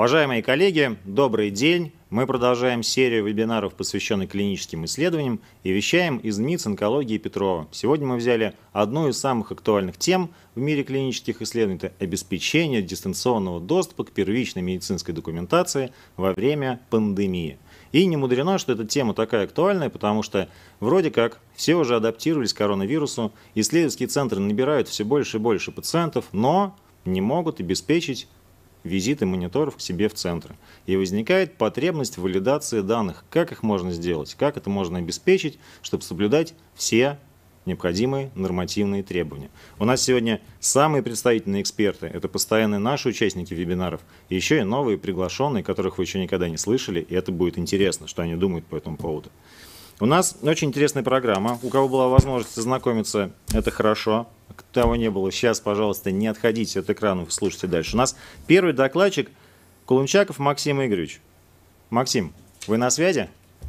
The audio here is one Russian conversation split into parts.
Уважаемые коллеги, добрый день! Мы продолжаем серию вебинаров, посвященных клиническим исследованиям, и вещаем из МИЦ онкологии Петрова. Сегодня мы взяли одну из самых актуальных тем в мире клинических исследований – это обеспечение дистанционного доступа к первичной медицинской документации во время пандемии. И не мудрено, что эта тема такая актуальная, потому что вроде как все уже адаптировались к коронавирусу, исследовательские центры набирают все больше и больше пациентов, но не могут обеспечить визиты мониторов к себе в центры. И возникает потребность в валидации данных. Как их можно сделать? Как это можно обеспечить, чтобы соблюдать все необходимые нормативные требования? У нас сегодня самые представительные эксперты. Это постоянные наши участники вебинаров. И еще и новые приглашенные, которых вы еще никогда не слышали. И это будет интересно, что они думают по этому поводу. У нас очень интересная программа. У кого была возможность ознакомиться, это хорошо. Кого не было, сейчас, пожалуйста, не отходите от экрана, слушайте дальше. У нас первый докладчик Кулунчаков Максим Игоревич. Максим, вы на связи?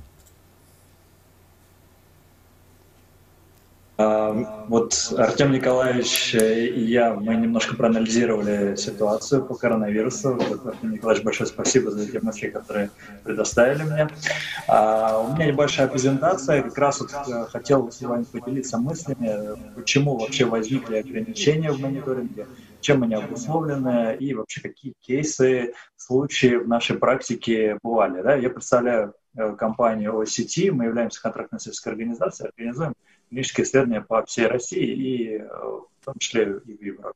Вот Артем Николаевич и я, мы немножко проанализировали ситуацию по коронавирусу. Артем Николаевич, большое спасибо за те мысли, которые предоставили мне. У меня небольшая презентация. Как раз вот хотел с вами поделиться мыслями, почему вообще возникли ограничения в мониторинге, чем они обусловлены и вообще какие кейсы, случаи в нашей практике бывали. Да? Я представляю компанию OSCT, мы являемся контрактно-исследовательской организацией, организуем клинические исследования по всей России и в том числе и в Европе.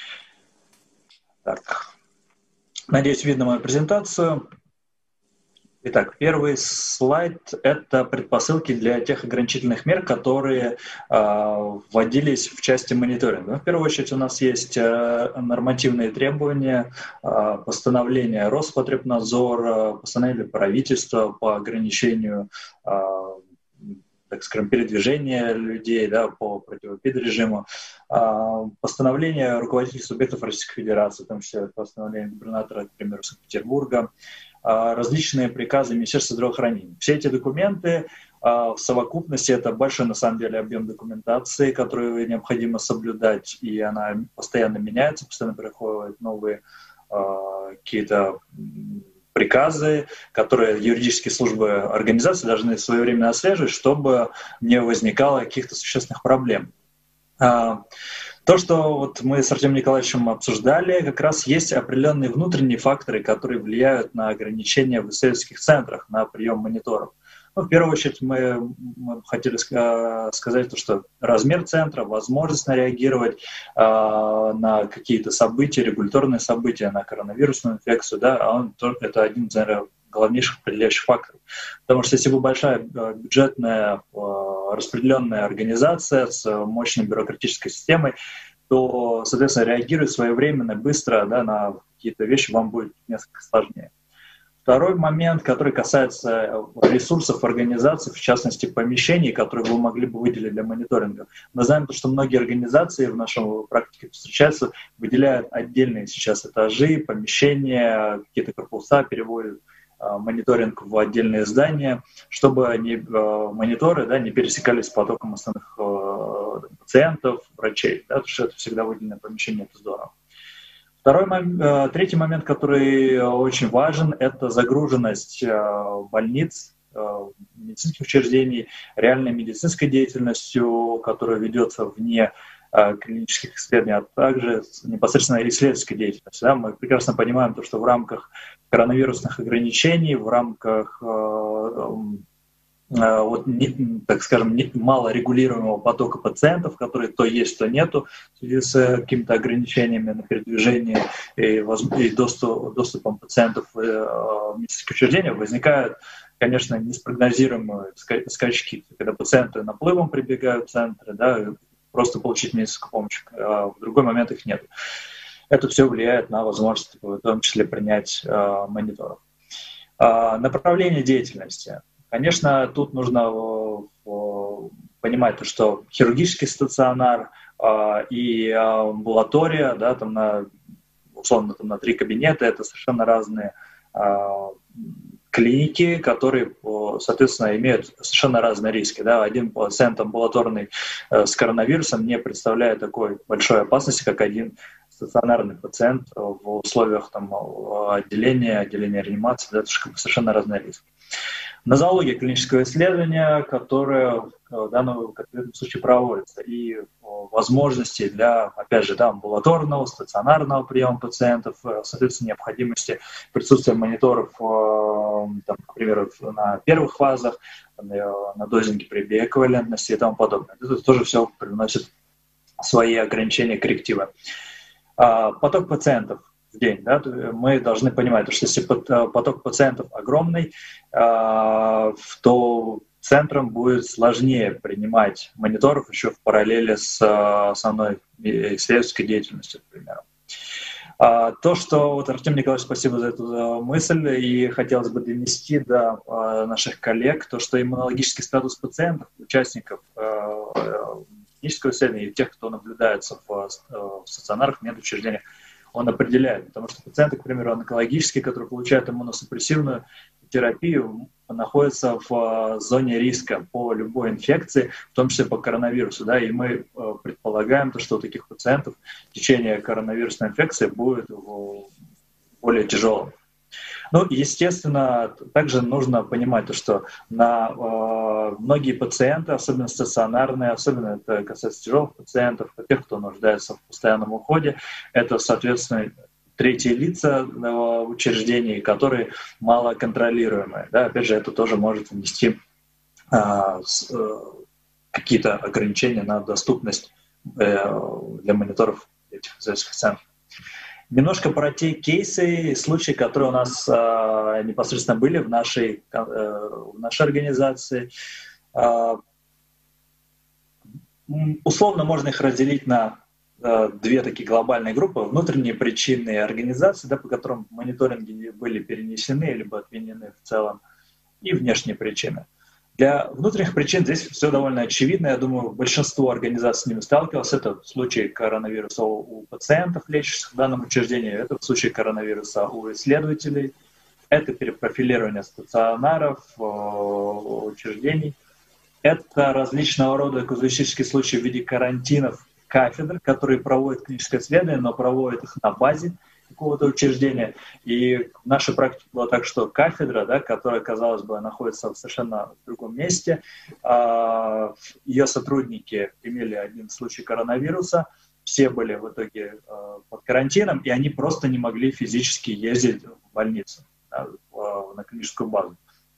Так. Надеюсь, видно мою презентацию. Итак, первый слайд — это предпосылки для тех ограничительных мер, которые вводились в части мониторинга. В первую очередь у нас есть нормативные требования, постановление Роспотребнадзора, постановление правительства по ограничению так скажем, передвижения людей, да, по противопид-режиму, постановление руководителей субъектов Российской Федерации, в том числе постановление губернатора, к примеру, Санкт-Петербурга, различные приказы Министерства здравоохранения. Все эти документы в совокупности — это большой, на самом деле, объем документации, которую необходимо соблюдать, и она постоянно меняется, постоянно приходят новые какие-то приказы, которые юридические службы организации должны своевременно отслеживать, чтобы не возникало каких-то существенных проблем. То, что вот мы с Артемом Николаевичем обсуждали, как раз есть определенные внутренние факторы, которые влияют на ограничения в исследовательских центрах, на прием мониторов. Ну, в первую очередь мы хотели сказать, что размер центра, возможность реагировать на какие-то события, регуляторные события, на коронавирусную инфекцию, да, это один из, наверное, главнейших определяющих факторов. Потому что если вы большая бюджетная распределенная организация с мощной бюрократической системой, то, соответственно, реагировать своевременно, быстро, да, на какие-то вещи вам будет несколько сложнее. Второй момент, который касается ресурсов организации, в частности помещений, которые вы могли бы выделить для мониторинга. Мы знаем, что многие организации в нашей практике встречаются, выделяют отдельные сейчас этажи, помещения, какие-то корпуса, переводят мониторинг в отдельные здания, чтобы мониторы, да, не пересекались с потоком основных пациентов, врачей. Да, потому что это всегда выделенное помещение, это здорово. Третий момент, который очень важен, это загруженность больниц, медицинских учреждений, реальной медицинской деятельностью, которая ведется вне клинических исследований, а также непосредственно исследовательской деятельности. Да, мы прекрасно понимаем, что в рамках коронавирусных ограничений, в рамках так скажем, мало регулируемого потока пациентов, которые то есть, то нету, в связи с какими-то ограничениями на передвижение и доступом пациентов в медицинские учреждения, возникают, конечно, неспрогнозируемые скачки, когда пациенты наплывом прибегают в центры, да, просто получить медицинскую помощь, а в другой момент их нет. Это все влияет на возможность, в том числе, принять мониторов. Направление деятельности. Конечно, тут нужно понимать, что хирургический стационар и амбулатория, да, там условно на 3 кабинета, это совершенно разные клиники, которые, соответственно, имеют совершенно разные риски. Да. Один пациент амбулаторный с коронавирусом не представляет такой большой опасности, как один стационарный пациент в условиях там, отделения реанимации, да, это совершенно разный риск. Нозология клинического исследования, которое в данном конкретном случае проводится, и возможности для, опять же, да, амбулаторного, стационарного приема пациентов, соответственно, необходимости присутствия мониторов, там, к примеру, на первых фазах, на дозинге при биэквивалентности и тому подобное. Это тоже все привносит свои ограничения, коррективы. Поток пациентов в день. Да, мы должны понимать, что если поток пациентов огромный, то центрам будет сложнее принимать мониторов еще в параллели с основной исследовательской деятельностью, к примеру. То, что вот, Артем Николаевич, спасибо за эту мысль, и хотелось бы донести до наших коллег, то, что иммунологический статус пациентов, участников клинического исследования и тех, кто наблюдается в стационарах, медучреждениях, он определяет, потому что пациенты, к примеру, онкологические, которые получают иммуносупрессивную терапию, находятся в зоне риска по любой инфекции, в том числе по коронавирусу. Да, и мы предполагаем, что у таких пациентов течение коронавирусной инфекции будет более тяжелым. Ну, естественно, также нужно понимать, что многие пациенты, особенно стационарные, особенно это касается тяжелых пациентов, тех, кто нуждается в постоянном уходе, это, соответственно, третьи лица в учреждении, которые малоконтролируемые. Да? Опять же, это тоже может внести какие-то ограничения на доступность для мониторов этих центров. Немножко про те кейсы, случаи, которые у нас непосредственно были в нашей организации. Условно можно их разделить на две такие глобальные группы. Внутренние причины организации, да, по которым мониторинги были перенесены либо отменены в целом, и внешние причины. Для внутренних причин здесь все довольно очевидно. Я думаю, большинство организаций с ними сталкивалось. Это в случае коронавируса у пациентов, лечащихся в данном учреждении. Это в случае коронавируса у исследователей. Это перепрофилирование стационаров, учреждений. Это различного рода казуистические случаи в виде карантинов кафедр, которые проводят клиническое исследование, но проводят их на базе какого-то учреждения. И в нашей практике было так, что кафедра, да, которая, казалось бы, находится в совершенно другом месте, ее сотрудники имели один случай коронавируса, все были в итоге под карантином, и они просто не могли физически ездить в больницу, да, на клиническую базу.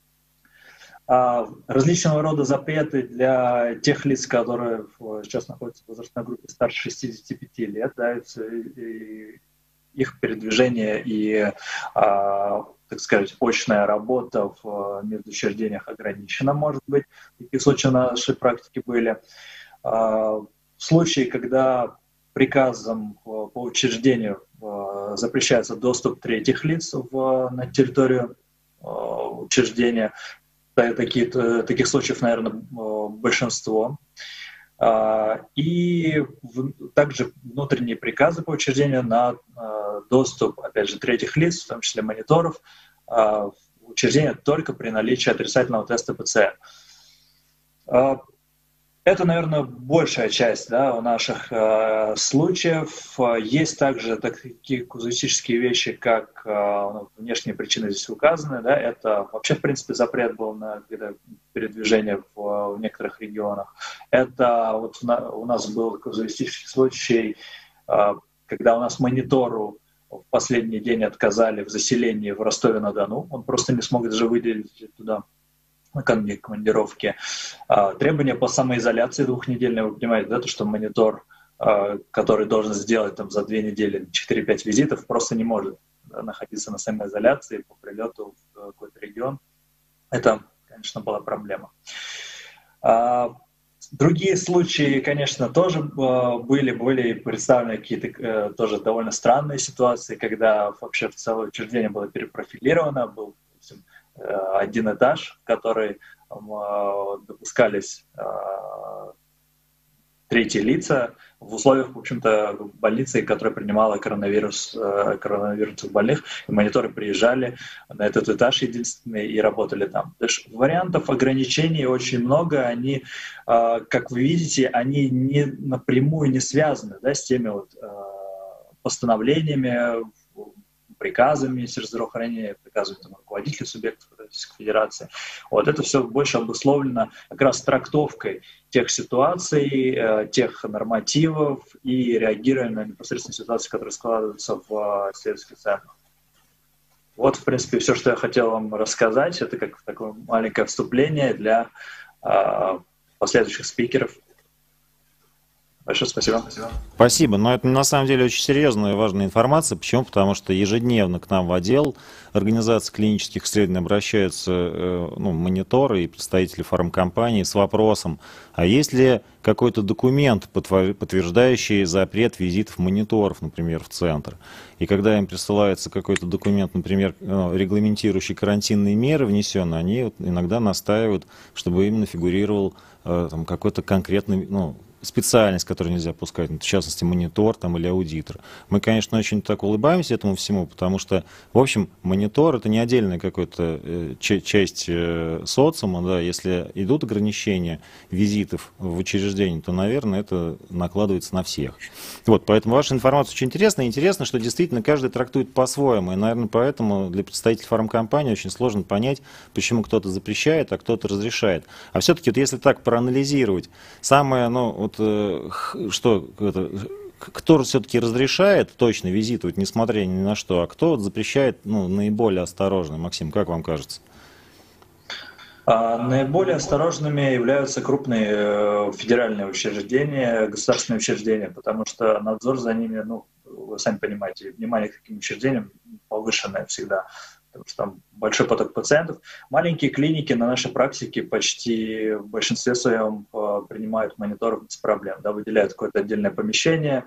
Различного рода запреты для тех лиц, которые сейчас находятся в возрастной группе старше 65 лет, да, и их передвижение и, так сказать, очная работа в медучреждениях ограничена, может быть. Такие случаи в нашей практике были. Случаи, когда приказом по учреждению запрещается доступ третьих лиц на территорию учреждения. Таких случаев, наверное, большинство. И также внутренние приказы по учреждению на доступ, опять же, третьих лиц, в том числе мониторов, в учреждение только при наличии отрицательного теста ПЦР. Это, наверное, большая часть, да, у наших случаев. Есть также такие казуистические вещи, как внешние причины здесь указаны. Да, это вообще, в принципе, запрет был на передвижение в некоторых регионах. Это вот у нас был казуистический случай, когда у нас монитору в последний день отказали в заселении в Ростове-на-Дону. Он просто не смог даже выделить туда командировки. Требования по самоизоляции двухнедельной, вы понимаете, да, то, что монитор, который должен сделать там, за 2 недели 4-5 визитов, просто не может находиться на самоизоляции по прилету в какой-то регион. Это, конечно, была проблема. Другие случаи, конечно, тоже были представлены какие-то тоже довольно странные ситуации, когда вообще в целое учреждение было перепрофилировано, был, допустим, один этаж, в который допускались третьи лица в условиях, в общем-то, больницы, которая принимала коронавирусных больных, и мониторы приезжали на этот этаж единственный и работали там. То есть вариантов ограничений очень много, они, как вы видите, они напрямую не связаны, да, с теми вот постановлениями, приказами Министерства здравоохранения, приказами руководителей субъектов Российской Федерации. Вот это все больше обусловлено как раз трактовкой тех ситуаций, тех нормативов и реагированием на непосредственные ситуации, которые складываются в исследовательских центрах. Вот, в принципе, все, что я хотел вам рассказать. Это как такое маленькое вступление для последующих спикеров. Большое спасибо. Спасибо. Но это на самом деле очень серьезная и важная информация. Почему? Потому что ежедневно к нам в отдел организации клинических исследований обращаются мониторы и представители фармкомпаний с вопросом, а есть ли какой-то документ, подтверждающий запрет визитов мониторов, например, в центр. И когда им присылается какой-то документ, например, регламентирующий карантинные меры внесенные, они иногда настаивают, чтобы именно фигурировал какой-то конкретный, специальность, которую нельзя пускать, в частности, монитор или аудитор. Мы, конечно, очень так улыбаемся этому всему, потому что, в общем, монитор — это не отдельная какая-то часть социума, да, если идут ограничения визитов в учреждение, то, наверное, это накладывается на всех. Вот, поэтому ваша информация очень интересна, и интересно, что действительно каждый трактует по-своему, и, наверное, поэтому для представителей фармкомпании очень сложно понять, почему кто-то запрещает, а кто-то разрешает. А все-таки, если так проанализировать, самое, кто все-таки разрешает точно визитовать, несмотря ни на что, а кто запрещает наиболее осторожно? Максим, как вам кажется? Наиболее осторожными являются крупные федеральные учреждения, государственные учреждения, потому что надзор за ними, вы сами понимаете, внимание к таким учреждениям повышенное всегда, потому что там большой поток пациентов. Маленькие клиники на нашей практике почти в большинстве своем принимают мониторов без проблем, выделяют какое-то отдельное помещение,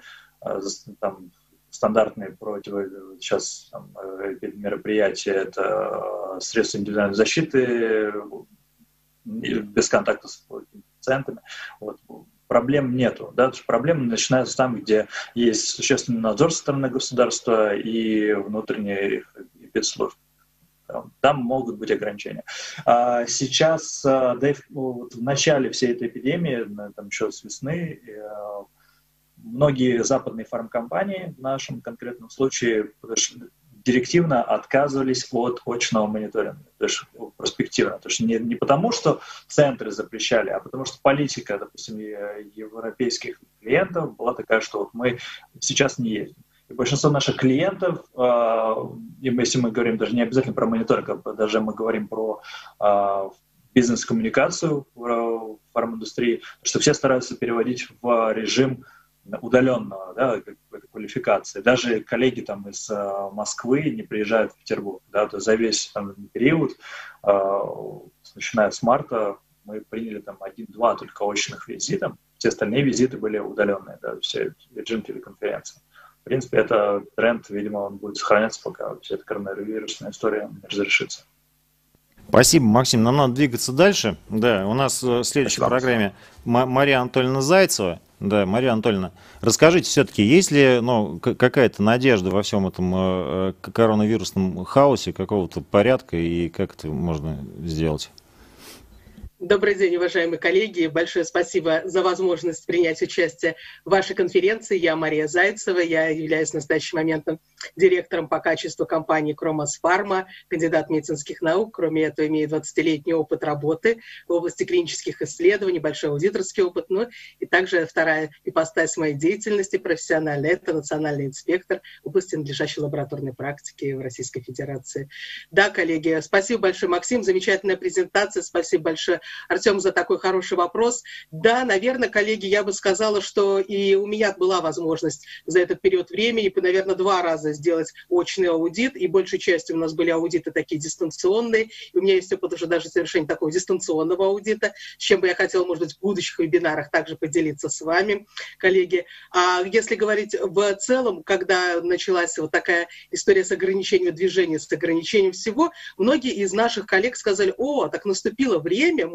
стандартные сейчас мероприятия, это средства индивидуальной защиты, без контакта с пациентами. Проблем нету. Проблемы начинаются там, где есть существенный надзор со стороны государства и внутренние спецслужб. Там могут быть ограничения. Сейчас, в начале всей этой эпидемии, еще с весны, многие западные фармкомпании в нашем конкретном случае директивно отказывались от очного мониторинга, то есть проспективно. То есть не потому, что центры запрещали, а потому что политика, допустим, европейских клиентов была такая, что мы сейчас не ездим. И большинство наших клиентов, если мы говорим даже не обязательно про мониторинг, а даже мы говорим про бизнес-коммуникацию в фарминдустрии, что все стараются переводить в режим удаленного, квалификации. Даже коллеги из Москвы не приезжают в Петербург. То за весь период, начиная с марта, мы приняли 1-2 только очных визита. Все остальные визиты были удаленные, все режим телеконференции. В принципе, это тренд, видимо, он будет сохраняться, пока вся эта коронавирусная история не разрешится. Спасибо, Максим. Нам надо двигаться дальше. Да, у нас в следующей программе Мария Анатольевна Зайцева. Да, Мария Анатольевна, расскажите все-таки, есть ли какая-то надежда во всем этом коронавирусном хаосе, какого-то порядка, и как это можно сделать? Добрый день, уважаемые коллеги. Большое спасибо за возможность принять участие в вашей конференции. Я Мария Зайцева. Я являюсь в настоящий момент директором по качеству компании Кромос Фарма, кандидат медицинских наук. Кроме этого, имею 20-летний опыт работы в области клинических исследований, большой аудиторский опыт. И также вторая ипостась моей деятельности профессиональной – это национальный инспектор в области надлежащей лабораторной практики в Российской Федерации. Да, коллеги, спасибо большое, Максим. Замечательная презентация. Спасибо большое, Артем, за такой хороший вопрос. Да, наверное, коллеги, я бы сказала, что и у меня была возможность за этот период времени, наверное, 2 раза сделать очный аудит, и большей частью у нас были аудиты такие дистанционные, и у меня есть опыт уже даже совершения такого дистанционного аудита, с чем бы я хотела, может быть, в будущих вебинарах также поделиться с вами, коллеги. А если говорить в целом, когда началась такая история с ограничением движения, с ограничением всего, многие из наших коллег сказали: так наступило время,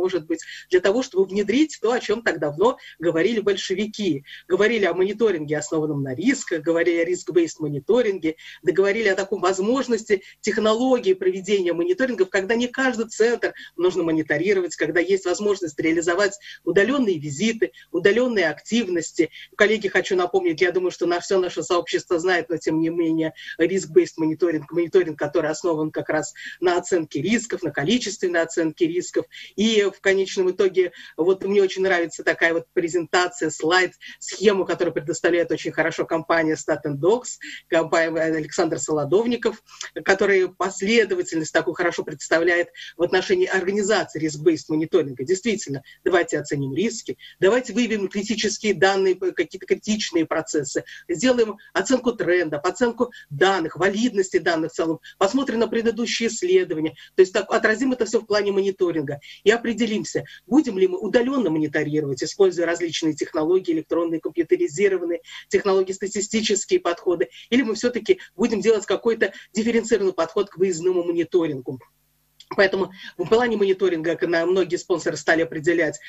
может быть, для того, чтобы внедрить то, о чем так давно говорили большевики. Говорили о мониторинге, основанном на рисках, говорили о risk-based мониторинге, договорили о такой возможности технологии проведения мониторингов, когда не каждый центр нужно мониторировать, когда есть возможность реализовать удаленные визиты, удаленные активности. Коллеги, хочу напомнить, я думаю, что все наше сообщество знает, но тем не менее risk-based мониторинг, который основан как раз на оценке рисков, на количественной оценке рисков. И в конечном итоге, вот мне очень нравится такая вот презентация, слайд, схему, которую предоставляет очень хорошо компания Stat & Docs, компания Александр Солодовников, который последовательность такую хорошо представляет в отношении организации risk-based мониторинга. Действительно, давайте оценим риски, давайте выявим критические данные, какие-то критичные процессы, сделаем оценку трендов, оценку данных, валидности данных в целом, посмотрим на предыдущие исследования, то есть так, отразим это все в плане мониторинга и определимся, будем ли мы удаленно мониторировать, используя различные технологии, электронные, компьютеризированные технологии, статистические подходы, или мы все-таки будем делать какой-то дифференцированный подход к выездному мониторингу. Поэтому в плане мониторинга многие спонсоры стали определять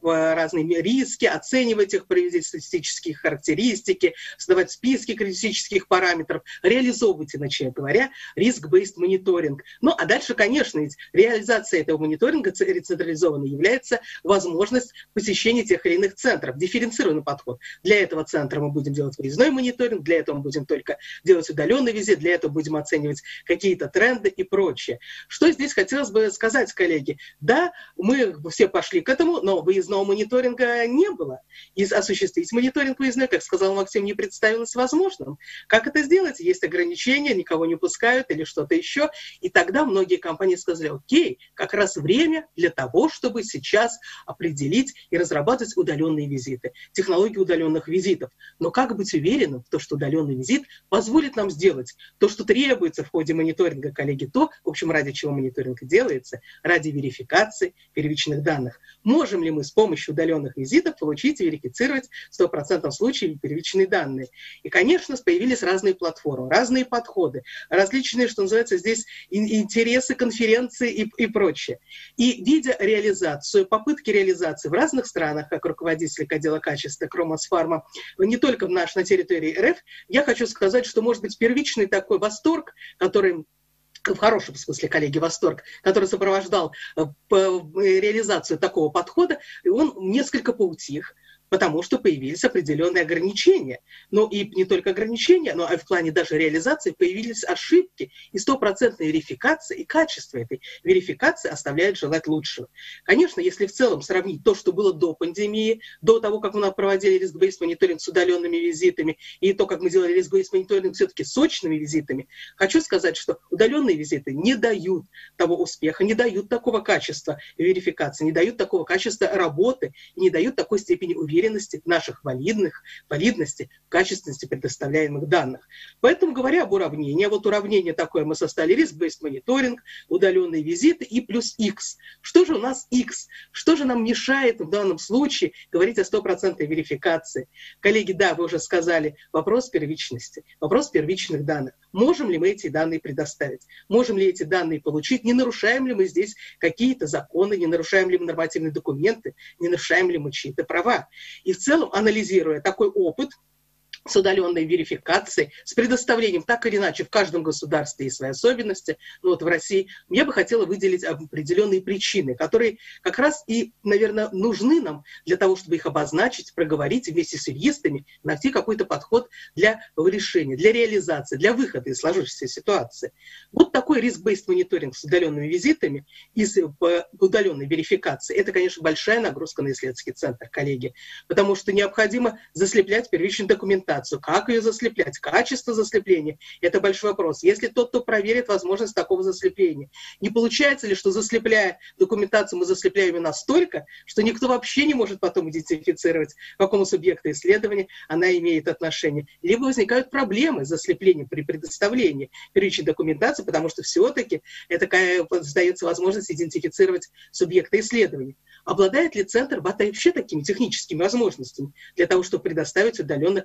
разные риски, оценивать их, проводить статистические характеристики, создавать списки критических параметров, реализовывать, иначе говоря, risk-based мониторинг. Ну а дальше, конечно, ведь реализация этого мониторинга централизованной является возможность посещения тех или иных центров, дифференцированный подход. Для этого центра мы будем делать выездной мониторинг, для этого мы будем только делать удаленный визит, для этого будем оценивать какие-то тренды и прочее. Что здесь хотелось бы сказать, коллеги? Да, мы все пошли к этому, но выездного мониторинга не было. И осуществить мониторинг выездной, как сказал Максим, не представилось возможным. Как это сделать? Есть ограничения, никого не пускают или что-то еще. И тогда многие компании сказали, окей, как раз время для того, чтобы сейчас определить и разрабатывать удаленные визиты, технологии удаленных визитов. Но как быть уверенным в том, что удаленный визит позволит нам сделать то, что требуется в ходе мониторинга, коллеги, то, в общем, ради чего мониторинг делается, ради верификации первичных данных. Можем ли мы с помощью удаленных визитов получить и верифицировать в 100% случаев первичные данные? И, конечно, появились разные платформы, разные подходы, различные, что называется, здесь интересы, конференции и прочее. И видя реализацию, попытки реализации в разных странах, как руководитель отдела качества Кромас Фарма, не только на территории РФ, я хочу сказать, что, может быть, первичный такой восторг, который в хорошем смысле, коллеги, восторг, который сопровождал реализацию такого подхода, и он несколько поутих, потому что появились определенные ограничения. Но и не только ограничения, но и в плане даже реализации появились ошибки, и 100% верификация и качество этой верификации оставляет желать лучшего. Конечно, если в целом сравнить то, что было до пандемии, до того, как мы проводили risk-based мониторинг с удаленными визитами, и то, как мы делали risk-based мониторинг все-таки с очными визитами, хочу сказать, что удаленные визиты не дают того успеха, не дают такого качества верификации, не дают такого качества работы, не дают такой степени уверенности наших валидности, качественности предоставляемых данных. Поэтому, говоря об уравнении, вот уравнение такое мы составили: risk-based мониторинг, удаленные визиты и плюс X. Что же у нас X? Что же нам мешает в данном случае говорить о 100% верификации? Коллеги, да, вы уже сказали, вопрос первичности, вопрос первичных данных. Можем ли мы эти данные предоставить? Можем ли эти данные получить? Не нарушаем ли мы здесь какие-то законы? Не нарушаем ли мы нормативные документы? Не нарушаем ли мы чьи-то права? И в целом, анализируя такой опыт с удаленной верификацией, с предоставлением так или иначе в каждом государстве есть свои особенности, но вот в России я бы хотела выделить определенные причины, которые как раз и, наверное, нужны нам для того, чтобы их обозначить, проговорить вместе с юристами, найти какой-то подход для решения, для реализации, для выхода из сложившейся ситуации. Вот такой risk-based мониторинг с удаленными визитами и с удаленной верификацией — это, конечно, большая нагрузка на исследовательский центр, коллеги, потому что необходимо заслеплять первичную документацию. Как ее заслеплять? Качество заслепления – это большой вопрос. Если тот, кто проверит возможность такого заслепления, не получается ли, что, заслепляя документацию, мы заслепляем ее настолько, что никто вообще не может потом идентифицировать, к какому субъекту исследования она имеет отношение. Либо возникают проблемы с заслеплением при предоставлении первичной документации, потому что все-таки сдается возможность идентифицировать субъекта исследования. Обладает ли центр вообще такими техническими возможностями для того, чтобы предоставить удаленно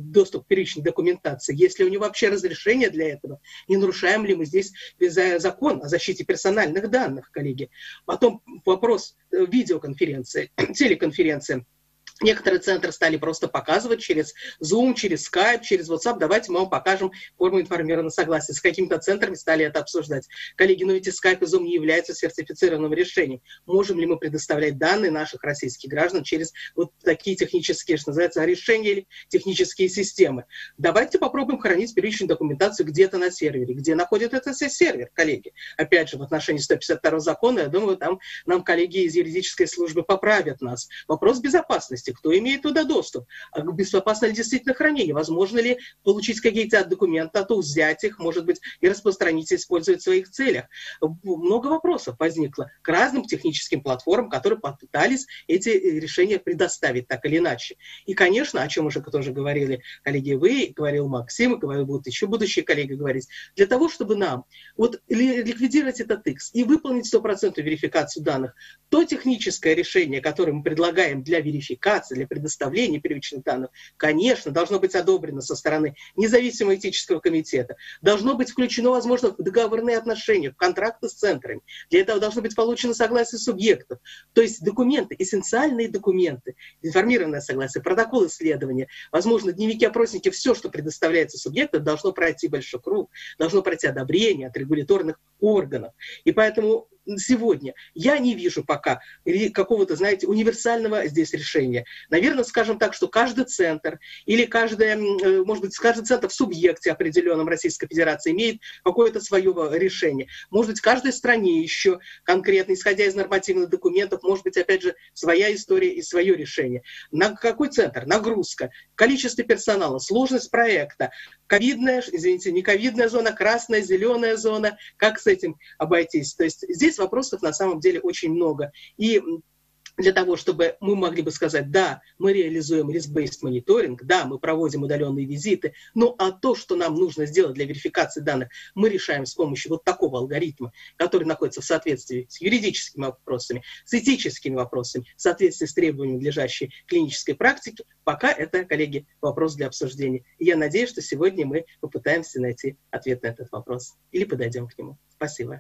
доступ к первичной документации, есть ли у него вообще разрешение для этого, не нарушаем ли мы здесь закон о защите персональных данных, коллеги. Потом вопрос видеоконференции, телеконференции. Некоторые центры стали просто показывать через Zoom, через Skype, через WhatsApp. Давайте мы вам покажем форму информированного согласия. С какими-то центрами стали это обсуждать. Коллеги, но ведь и Skype, и Zoom не являются сертифицированным решением. Можем ли мы предоставлять данные наших российских граждан через вот такие технические, что называется, решения или технические системы? Давайте попробуем хранить первичную документацию где-то на сервере. Где находит этот сервер, коллеги? Опять же, в отношении 152 закона, я думаю, там нам коллеги из юридической службы поправят нас. Вопрос безопасности. Кто имеет туда доступ? Безопасно ли действительно хранение? Возможно ли получить какие-то документы, а то взять их, может быть, и распространить, и использовать в своих целях? Много вопросов возникло к разным техническим платформам, которые попытались эти решения предоставить так или иначе. И, конечно, о чем уже тоже говорили коллеги, вы, говорил Максим, и будут еще будущие коллеги говорить, для того, чтобы нам вот ликвидировать этот X и выполнить 100% верификацию данных, то техническое решение, которое мы предлагаем для верификации, для предоставления первичных данных, конечно, должно быть одобрено со стороны независимого этического комитета. Должно быть включено, возможно, в договорные отношения, в контракты с центрами. Для этого должно быть получено согласие субъектов. То есть документы, эссенциальные документы, информированное согласие, протокол исследования, возможно, дневники, опросники, все, что предоставляется субъектам, должно пройти большой круг, должно пройти одобрение от регуляторных органов. И поэтому сегодня я не вижу пока какого-то, знаете, универсального здесь решения. Наверное, скажем так, что каждый центр или может быть, каждый центр в субъекте определенном Российской Федерации имеет какое-то свое решение. Может быть, в каждой стране еще конкретно, исходя из нормативных документов, может быть, опять же, своя история и свое решение. На какой центр? Нагрузка, количество персонала, сложность проекта, ковидная, извините, не ковидная зона, красная, зеленая зона, как с этим обойтись? То есть здесь вопросов на самом деле очень много. И для того, чтобы мы могли бы сказать, да, мы реализуем risk-based мониторинг, да, мы проводим удаленные визиты, ну а то, что нам нужно сделать для верификации данных, мы решаем с помощью вот такого алгоритма, который находится в соответствии с юридическими вопросами, с этическими вопросами, в соответствии с требованиями надлежащей клинической практики, пока это, коллеги, вопрос для обсуждения. И я надеюсь, что сегодня мы попытаемся найти ответ на этот вопрос или подойдем к нему. Спасибо.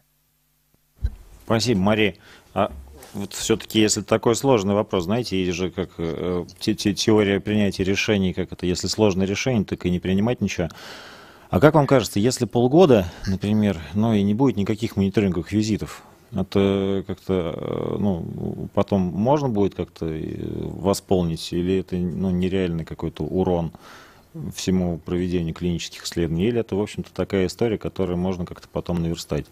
Спасибо, Мария. Вот все-таки, если такой сложный вопрос, знаете, есть же как теория принятия решений, как это, если сложное решение, так и не принимать ничего. А как вам кажется, если полгода, например, и не будет никаких мониторинговых визитов, это как-то, потом можно будет как-то восполнить, или это, нереальный какой-то урон всему проведению клинических исследований, или это, в общем-то, такая история, которую можно как-то потом наверстать?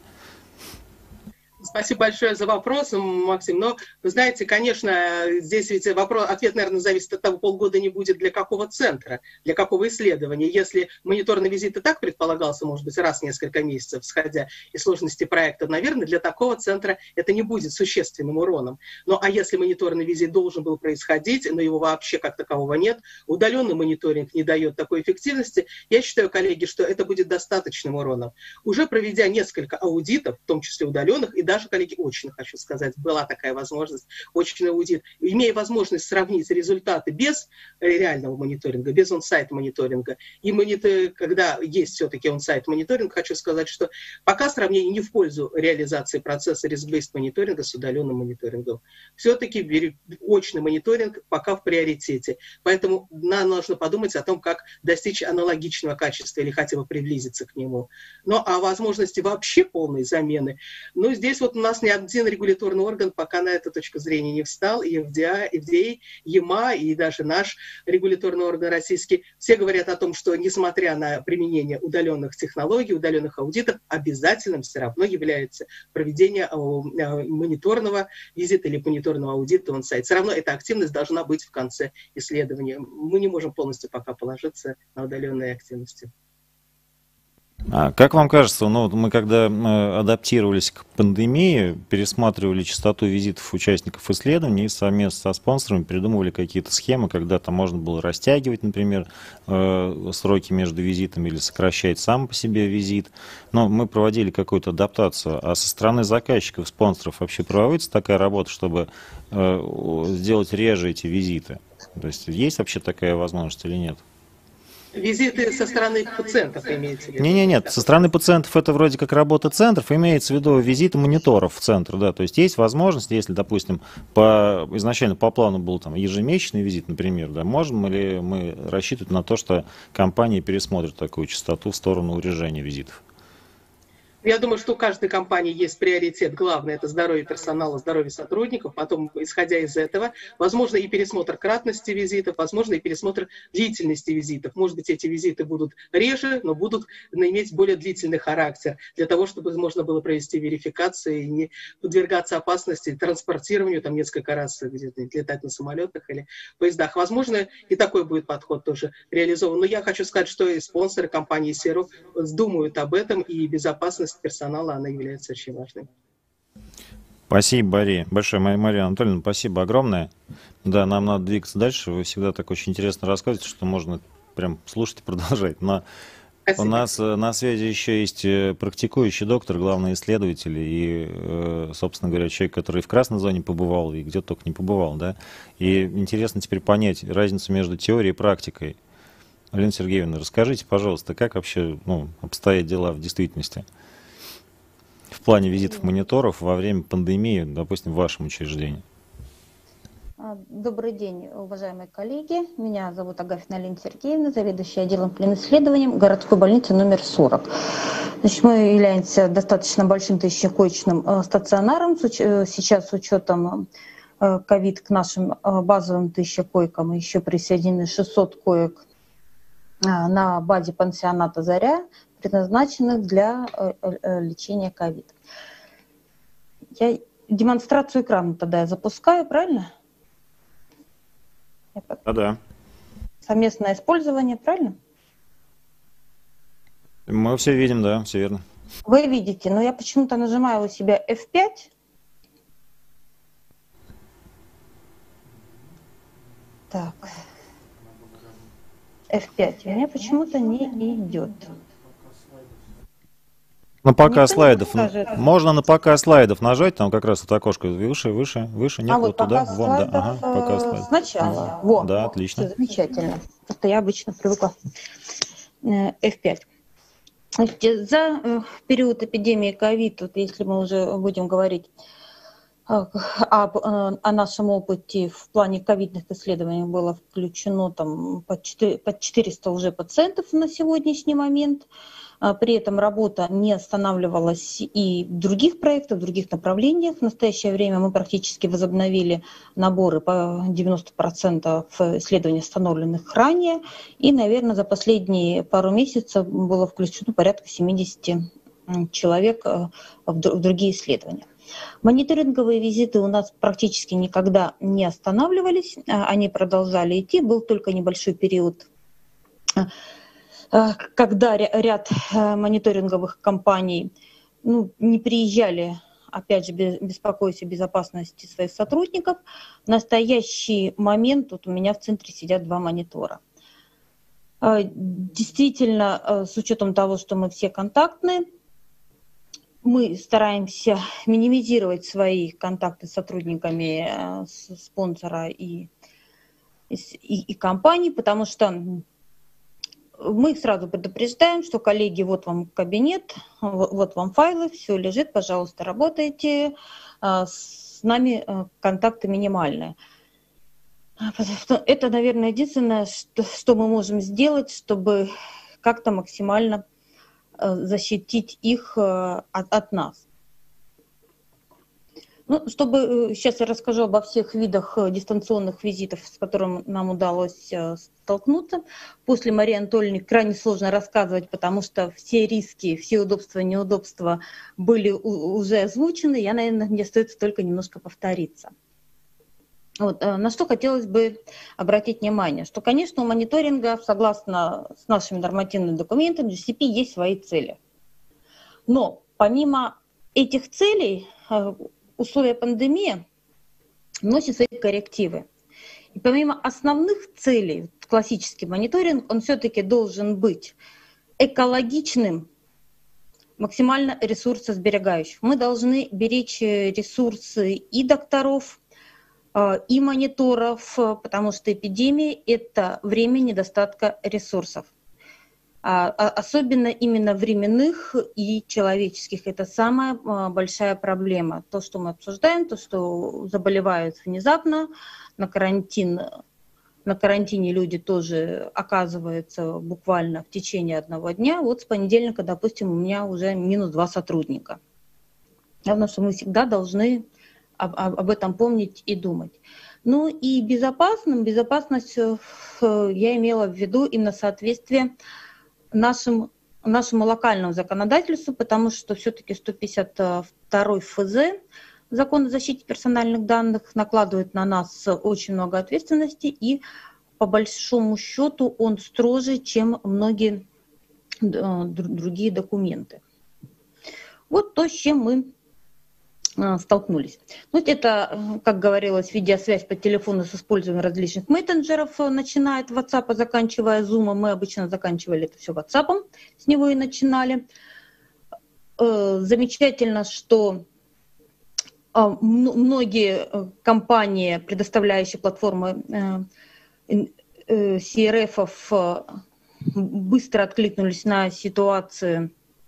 Спасибо большое за вопрос, Максим. Но, вы знаете, конечно, здесь ведь ответ, наверное, зависит от того, полгода не будет для какого центра, для какого исследования. Если мониторный визит и так предполагался, может быть, раз в несколько месяцев, исходя из сложности проекта, наверное, для такого центра это не будет существенным уроном. Ну, а если мониторный визит должен был происходить, но его вообще как такового нет, удаленный мониторинг не дает такой эффективности, я считаю, коллеги, что это будет достаточным уроном. Уже проведя несколько аудитов, в том числе удаленных, и даже, коллеги, очно, хочу сказать, была такая возможность, очный аудит, имея возможность сравнить результаты без реального мониторинга, без он-сайт мониторинга, и когда есть все-таки он-сайт мониторинг, хочу сказать, что пока сравнение не в пользу реализации процесса risk-based мониторинга с удаленным мониторингом. Все-таки очный мониторинг пока в приоритете. Поэтому нам нужно подумать о том, как достичь аналогичного качества или хотя бы приблизиться к нему. Ну, а возможности вообще полной замены, здесь вот у нас ни один регуляторный орган пока на эту точку зрения не встал, и FDA, ЕМА, и даже наш регуляторный орган российский, все говорят о том, что несмотря на применение удаленных технологий, удаленных аудитов, обязательным все равно является проведение мониторного визита или мониторного аудита он-сайт. Все равно эта активность должна быть в конце исследования. Мы не можем полностью пока положиться на удаленные активности. А как вам кажется, мы когда адаптировались к пандемии, пересматривали частоту визитов участников исследований и совместно со спонсорами придумывали какие-то схемы, когда там можно было растягивать, например, сроки между визитами или сокращать сам по себе визит. Но мы проводили какую-то адаптацию. А со стороны заказчиков, спонсоров вообще проводится такая работа, чтобы сделать реже эти визиты? То есть есть вообще такая возможность или нет? Визиты со стороны пациентов имеете в виду? Нет, со стороны пациентов это вроде как работа центров, имеется в виду визиты мониторов в центр, да, то есть есть возможность, если, допустим, изначально по плану был там ежемесячный визит, например, да, можем ли мы рассчитывать на то, что компания пересмотрит такую частоту в сторону урежения визитов? Я думаю, что у каждой компании есть приоритет. Главное – это здоровье персонала, здоровье сотрудников. Потом, исходя из этого, возможно и пересмотр кратности визитов, возможно и пересмотр длительности визитов. Может быть, эти визиты будут реже, но будут иметь более длительный характер, для того, чтобы можно было провести верификацию и не подвергаться опасности транспортированию там несколько раз где-то летать на самолетах или поездах. Возможно, и такой будет подход тоже реализован. Но я хочу сказать, что и спонсоры компании Серо думают об этом, и безопасность персонала, она является очень важной. Спасибо, Барри. Большое, Мария Анатольевна, спасибо огромное. Да, нам надо двигаться дальше. Вы всегда так очень интересно рассказываете, что можно прям слушать и продолжать. Но у нас на связи еще есть практикующий доктор, главный исследователь и, собственно говоря, человек, который в красной зоне побывал и где только не побывал, да. И интересно теперь понять разницу между теорией и практикой. Алена Сергеевна, расскажите, пожалуйста, как вообще обстоят дела в действительности в плане визитов мониторов во время пандемии, допустим, в вашем учреждении? Добрый день, уважаемые коллеги. Меня зовут Агафина Алена Сергеевна, заведующая отделом клиноисследований городской больницы номер 40. Значит, мы являемся достаточно большим тысячекоечным стационаром. Сейчас с учетом ковид к нашим базовым 1000 койкам еще присоединены 600 коек на базе пансионата «Заря», предназначенных для лечения ковид. Я демонстрацию экрана тогда я запускаю, правильно? Да. Совместное использование, правильно? Мы все видим, да, все верно. Вы видите, но я почему-то нажимаю у себя F5. Так. F5. У меня почему-то не идет. На показ слайдов. Можно на показ слайдов нажать, там как раз это окошко выше, нет, вот туда, вон, да, ага, показ слайдов. Сначала. Вот. Да, отлично. Все замечательно. Просто я обычно привыкла F5. За период эпидемии ковид, вот если мы уже будем говорить о нашем опыте в плане ковидных исследований, было включено там под 400 уже пациентов на сегодняшний момент. При этом работа не останавливалась и в других проектах, в других направлениях. В настоящее время мы практически возобновили наборы по 90% исследований, установленных ранее. И, наверное, за последние пару месяцев было включено порядка 70 человек в другие исследования. Мониторинговые визиты у нас практически никогда не останавливались, они продолжали идти. Был только небольшой период, когда ряд мониторинговых компаний не приезжали, опять же, беспокоясь о безопасности своих сотрудников. В настоящий момент вот у меня в центре сидят 2 монитора. Действительно, с учетом того, что мы все контактные, мы стараемся минимизировать свои контакты с сотрудниками спонсора и компаний, потому что мы сразу предупреждаем, что, коллеги, вот вам кабинет, вот вам файлы, все лежит, пожалуйста, работайте, с нами контакты минимальные. Это, наверное, единственное, что мы можем сделать, чтобы как-то максимально защитить их от нас. Сейчас я расскажу обо всех видах дистанционных визитов, с которыми нам удалось столкнуться. После Марии Анатольевны крайне сложно рассказывать, потому что все риски, все удобства и неудобства были уже озвучены. Я, наверное, мне остается только немножко повториться. На что хотелось бы обратить внимание, что, конечно, у мониторинга, согласно с нашими нормативными документами, GCP есть свои цели. Но помимо этих целей, условия пандемии вносят свои коррективы. И помимо основных целей, классический мониторинг, он все-таки должен быть экологичным, максимально ресурсосберегающим. Мы должны беречь ресурсы и докторов, и мониторов, потому что эпидемия — это время недостатка ресурсов. особенно именно временных и человеческих. Это самая большая проблема. То, что мы обсуждаем, то, что заболевают внезапно, на карантине люди тоже оказываются буквально в течение одного дня. Вот с понедельника, допустим, у меня уже -2 сотрудника. Потому что мы всегда должны об этом помнить и думать. Ну и безопасность я имела в виду именно соответствие нашему локальному законодательству, потому что все-таки 152 ФЗ, Закон о защите персональных данных, накладывает на нас очень много ответственности, и по большому счету он строже, чем многие другие документы. Вот то, с чем мы столкнулись. Вот это, как говорилось, видеосвязь по телефону с использованием различных мессенджеров, начиная от WhatsApp, заканчивая Zoom. Мы обычно заканчивали это все WhatsApp, с него и начинали. Замечательно, что многие компании, предоставляющие платформы CRF, быстро откликнулись на ситуацию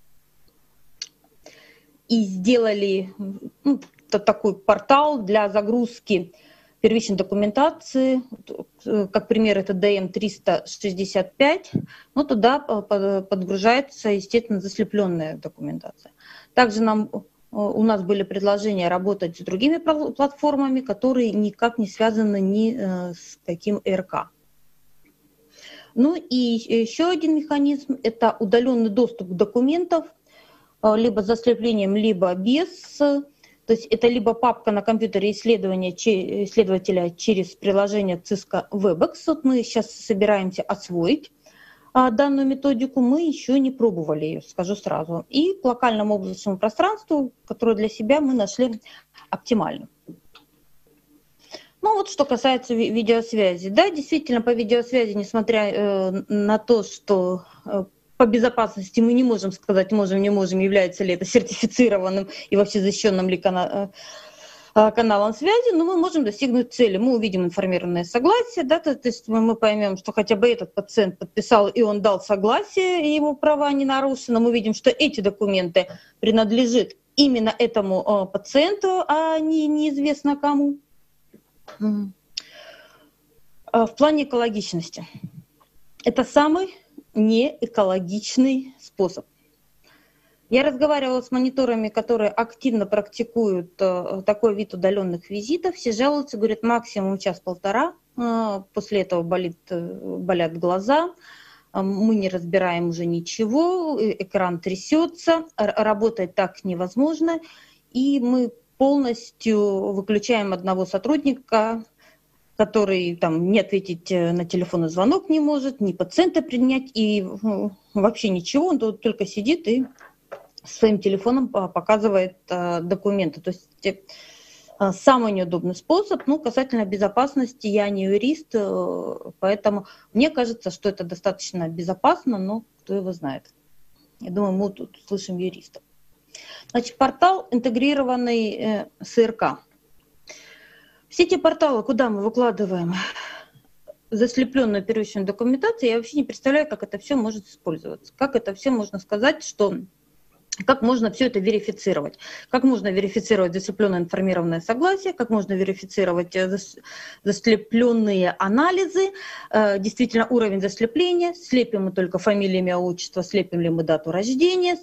и сделали такой портал для загрузки первичной документации. Как пример, это DM365. Но туда подгружается, естественно, заслепленная документация. Также у нас были предложения работать с другими платформами, которые никак не связаны ни с каким РК. Ну и еще один механизм – это удаленный доступ к документам, либо с заслеплением, либо без. То есть это либо папка на компьютере исследователя через приложение Cisco WebEx. Вот мы сейчас собираемся освоить данную методику, мы еще не пробовали ее, скажу сразу. И к локальному облачному пространству, которое для себя мы нашли оптимальным. Ну вот что касается видеосвязи. Да, действительно, по видеосвязи, несмотря на то, что по безопасности мы не можем сказать, можем, не можем, является ли это сертифицированным и вообще защищенным ли каналом связи, но мы можем достигнуть цели. Мы увидим информированное согласие, да, то есть мы поймем, что хотя бы этот пациент подписал и он дал согласие, и его права не нарушены. Мы видим, что эти документы принадлежат именно этому пациенту, а не неизвестно кому. В плане экологичности. Это самый неэкологичный способ. Я разговаривала с мониторами, которые активно практикуют такой вид удаленных визитов. Все жалуются, говорят, максимум час-полтора. После этого болят глаза. Мы не разбираем уже ничего. Экран трясется. Работать так невозможно. И мы полностью выключаем одного сотрудника, который там не ответить на телефонный звонок не может, ни пациента принять, и вообще ничего. Он тут только сидит и своим телефоном показывает документы. То есть самый неудобный способ. Ну, касательно безопасности, я не юрист, поэтому мне кажется, что это достаточно безопасно, но кто его знает. Я думаю, мы тут слышим юристов. Значит, портал, интегрированный с РК. Все эти порталы, куда мы выкладываем заслепленную первичную документацию, я вообще не представляю, как это все может использоваться. Как это все можно сказать, как можно все это верифицировать. Как можно верифицировать заслепленное информированное согласие, как можно верифицировать заслепленные анализы, действительно уровень заслепления, слепим мы только фамилию, имя, отчество, слепим ли мы дату рождения.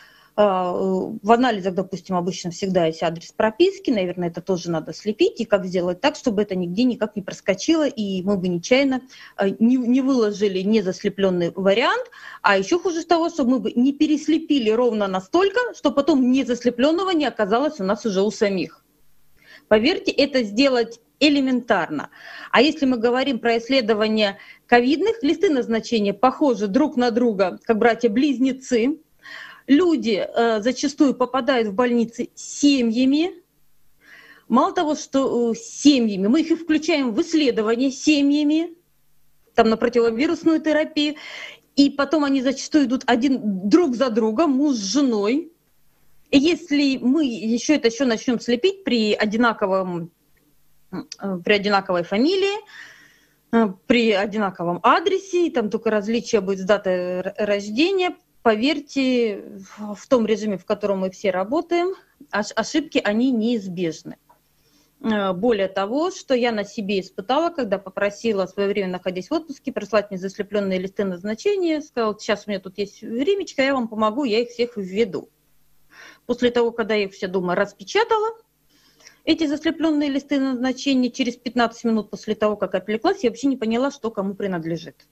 В анализах, допустим, обычно всегда есть адрес прописки, наверное, это тоже надо слепить, и как сделать так, чтобы это нигде никак не проскочило, и мы бы нечаянно не выложили незаслепленный вариант, а еще хуже того, чтобы мы бы не переслепили ровно настолько, что потом незаслепленного не оказалось у нас уже у самих. Поверьте, это сделать элементарно. А если мы говорим про исследования ковидных, листы назначения похожи друг на друга, как братья-близнецы. Люди зачастую попадают в больницы семьями. Мало того, что семьями, мы их и включаем в исследования семьями, там на противовирусную терапию, и потом они зачастую идут один друг за другом, муж с женой. И если мы еще начнем слепить при одинаковой фамилии, при одинаковом адресе, и там только различие будет с датой рождения. Поверьте, в том режиме, в котором мы все работаем, ошибки, они неизбежны. Более того, что я на себе испытала, когда попросила в свое время, находясь в отпуске, прислать мне заслепленные листы назначения, сказала, сейчас у меня тут есть времечко, я вам помогу, я их всех введу. После того, когда я их все дома распечатала, эти заслепленные листы назначения, через 15 минут после того, как отвлеклась, я вообще не поняла, что кому принадлежит.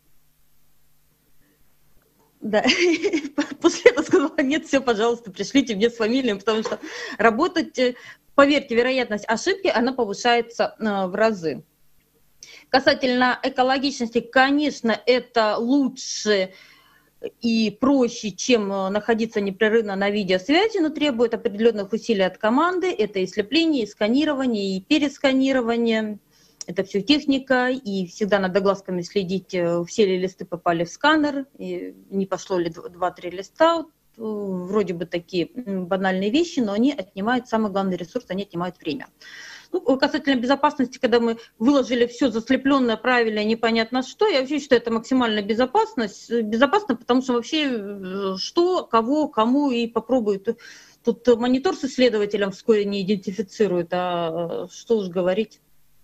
Да, после этого сказала, нет, все, пожалуйста, пришлите мне с фамилией, потому что работать, поверьте, вероятность ошибки, она повышается в разы. Касательно экологичности, конечно, это лучше и проще, чем находиться непрерывно на видеосвязи, но требует определенных усилий от команды. Это и слепление, и сканирование, и пересканирование. Это все техника, и всегда надо глазками следить, все ли листы попали в сканер, и не пошло ли 2-3 листа. Вроде бы такие банальные вещи, но они отнимают, самый главный ресурс, они отнимают время. Ну, касательно безопасности, когда мы выложили все заслепленное, правильно, непонятно что, я вообще считаю, это максимально безопасно, потому что вообще что, кого, кому и попробуют. Тут монитор с исследователем вскоре не идентифицирует, а что уж говорить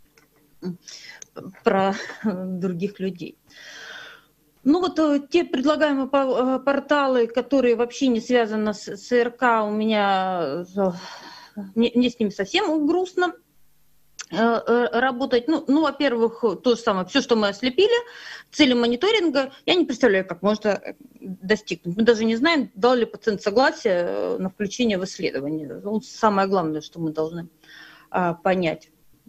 про других людей. Ну вот те предлагаемые порталы, которые вообще не связаны с РК, у меня, мне с ними совсем грустно работать. Ну, во-первых, то же самое, все, что мы ослепили, цели мониторинга, я не представляю, как можно достигнуть. Мы даже не знаем, дал ли пациент согласие на включение в исследование. Ну, самое главное, что мы должны понять.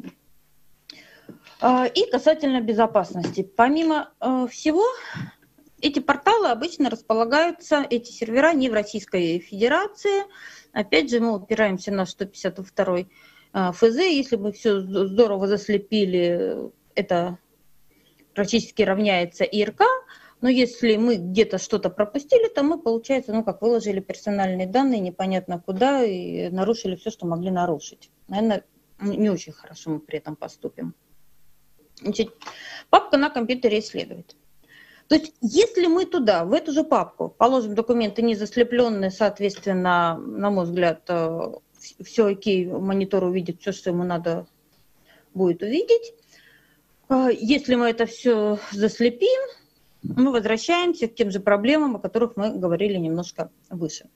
И касательно безопасности. Помимо всего, эти порталы обычно располагаются, эти сервера, не в Российской Федерации. Опять же, мы опираемся на 152 ФЗ. Если мы все здорово заслепили, это практически равняется ИРК. Но если мы где-то что-то пропустили, то мы, получается, ну как выложили персональные данные непонятно куда и нарушили все, что могли нарушить. Наверное, не очень хорошо мы при этом поступим. Значит, папка на компьютере исследует. То есть, если мы туда, в эту же папку, положим документы не заслепленные, соответственно, на мой взгляд, все окей, монитор увидит все, что ему надо будет увидеть. Если мы это все заслепим, мы возвращаемся к тем же проблемам, о которых мы говорили немножко выше.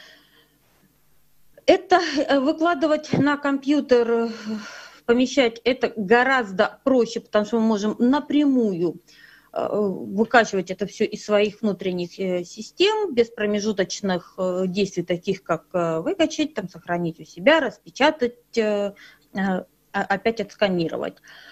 Это выкладывать на компьютер, помещать это гораздо проще, потому что мы можем напрямую выкачивать это все из своих внутренних систем, без промежуточных действий, таких как выкачать, там, сохранить у себя, распечатать, опять отсканировать.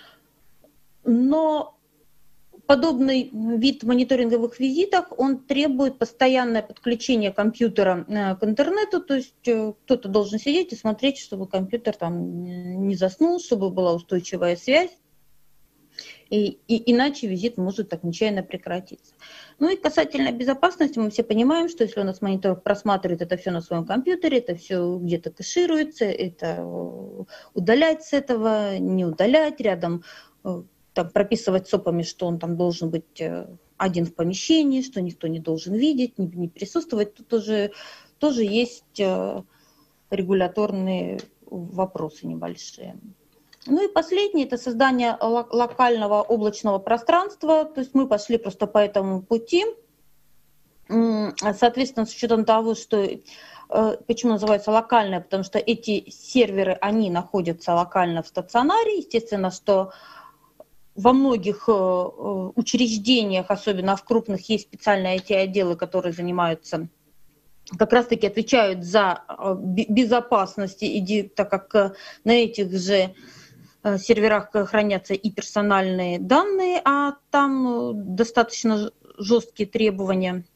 Но подобный вид мониторинговых визитов, он требует постоянное подключение компьютера к интернету, то есть кто-то должен сидеть и смотреть, чтобы компьютер там не заснул, чтобы была устойчивая связь, и иначе визит может так нечаянно прекратиться. Ну и касательно безопасности, мы все понимаем, что если у нас монитор просматривает это все на своем компьютере, это все где-то кэшируется, это удалять с этого, не удалять, рядом там, прописывать СОПами, что он там должен быть один в помещении, что никто не должен видеть, не присутствовать. Тут тоже есть регуляторные вопросы небольшие. Ну и последнее – это создание локального облачного пространства. То есть мы пошли просто по этому пути. Соответственно, с учетом того, что… Почему называется локальное? Потому что эти серверы, они находятся локально в стационаре. Естественно, что во многих учреждениях, особенно в крупных, есть специальные IT-отделы, которые занимаются, как раз-таки отвечают за безопасность, так как на этих же серверах хранятся и персональные данные, а там достаточно жесткие требования.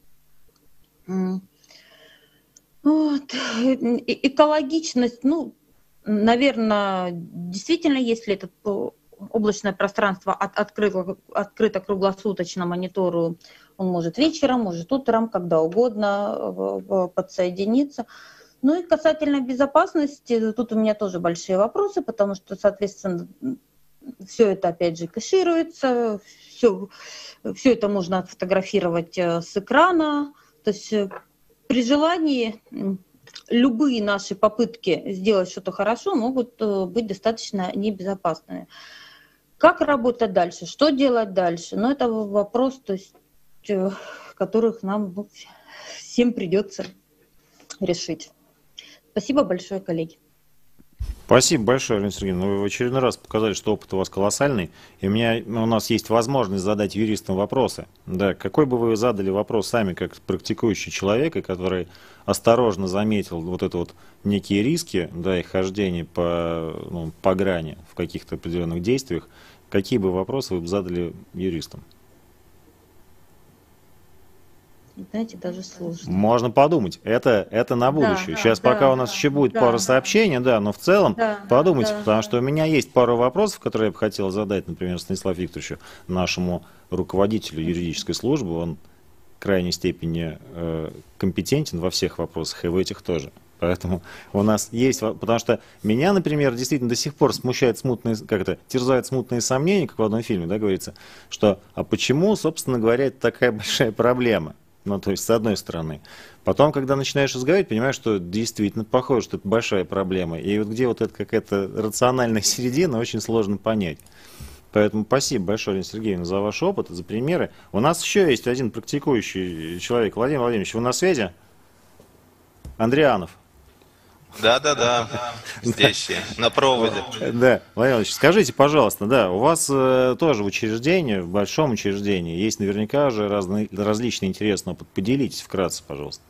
Вот. Экологичность, ну, наверное, действительно, если это облачное пространство открыто круглосуточно монитору, он может вечером, может утром, когда угодно подсоединиться. Ну и касательно безопасности, тут у меня тоже большие вопросы, потому что, соответственно, все это, опять же, кэшируется, все это можно отфотографировать с экрана. То есть при желании любые наши попытки сделать что-то хорошо могут быть достаточно небезопасными. Как работать дальше? Что делать дальше? Ну, это вопрос, то есть, которых нам всем придется решить. Спасибо большое, коллеги. Спасибо большое, Алена Сергеевна. Вы в очередной раз показали, что опыт у вас колоссальный, и у нас есть возможность задать юристам вопросы. Да, какой бы вы задали вопрос сами, как практикующий человек, и который осторожно заметил вот это вот некие риски, да, их хождения по грани в каких-то определенных действиях, какие бы вопросы вы бы задали юристам? Знаете, даже сложно. Можно подумать. Это на будущее. Сейчас пока у нас еще будет пара сообщений, да, но в целом подумайте, потому что у меня есть пара вопросов, которые я бы хотел задать, например, Станиславу Викторовичу, нашему руководителю юридической службы. Он в крайней степени компетентен во всех вопросах, и в этих тоже. Поэтому у нас есть, потому что меня, например, действительно до сих пор смущает терзают смутные сомнения, как в одном фильме, да, говорится, что, а почему, собственно говоря, это такая большая проблема? Ну, то есть, с одной стороны. Потом, когда начинаешь разговаривать, понимаешь, что действительно похоже, что это большая проблема. И вот где вот эта какая-то рациональная середина, очень сложно понять. Поэтому спасибо большое, Алена Сергеевна, за ваш опыт, за примеры. У нас еще есть один практикующий человек. Владимир Владимирович, вы на связи? Андрианов. Да, здесь на проводе. Да, Владимир Владимирович, скажите, пожалуйста, да, у вас тоже в учреждении, в большом учреждении, есть наверняка же различные интересные опыт. Поделитесь вкратце, пожалуйста.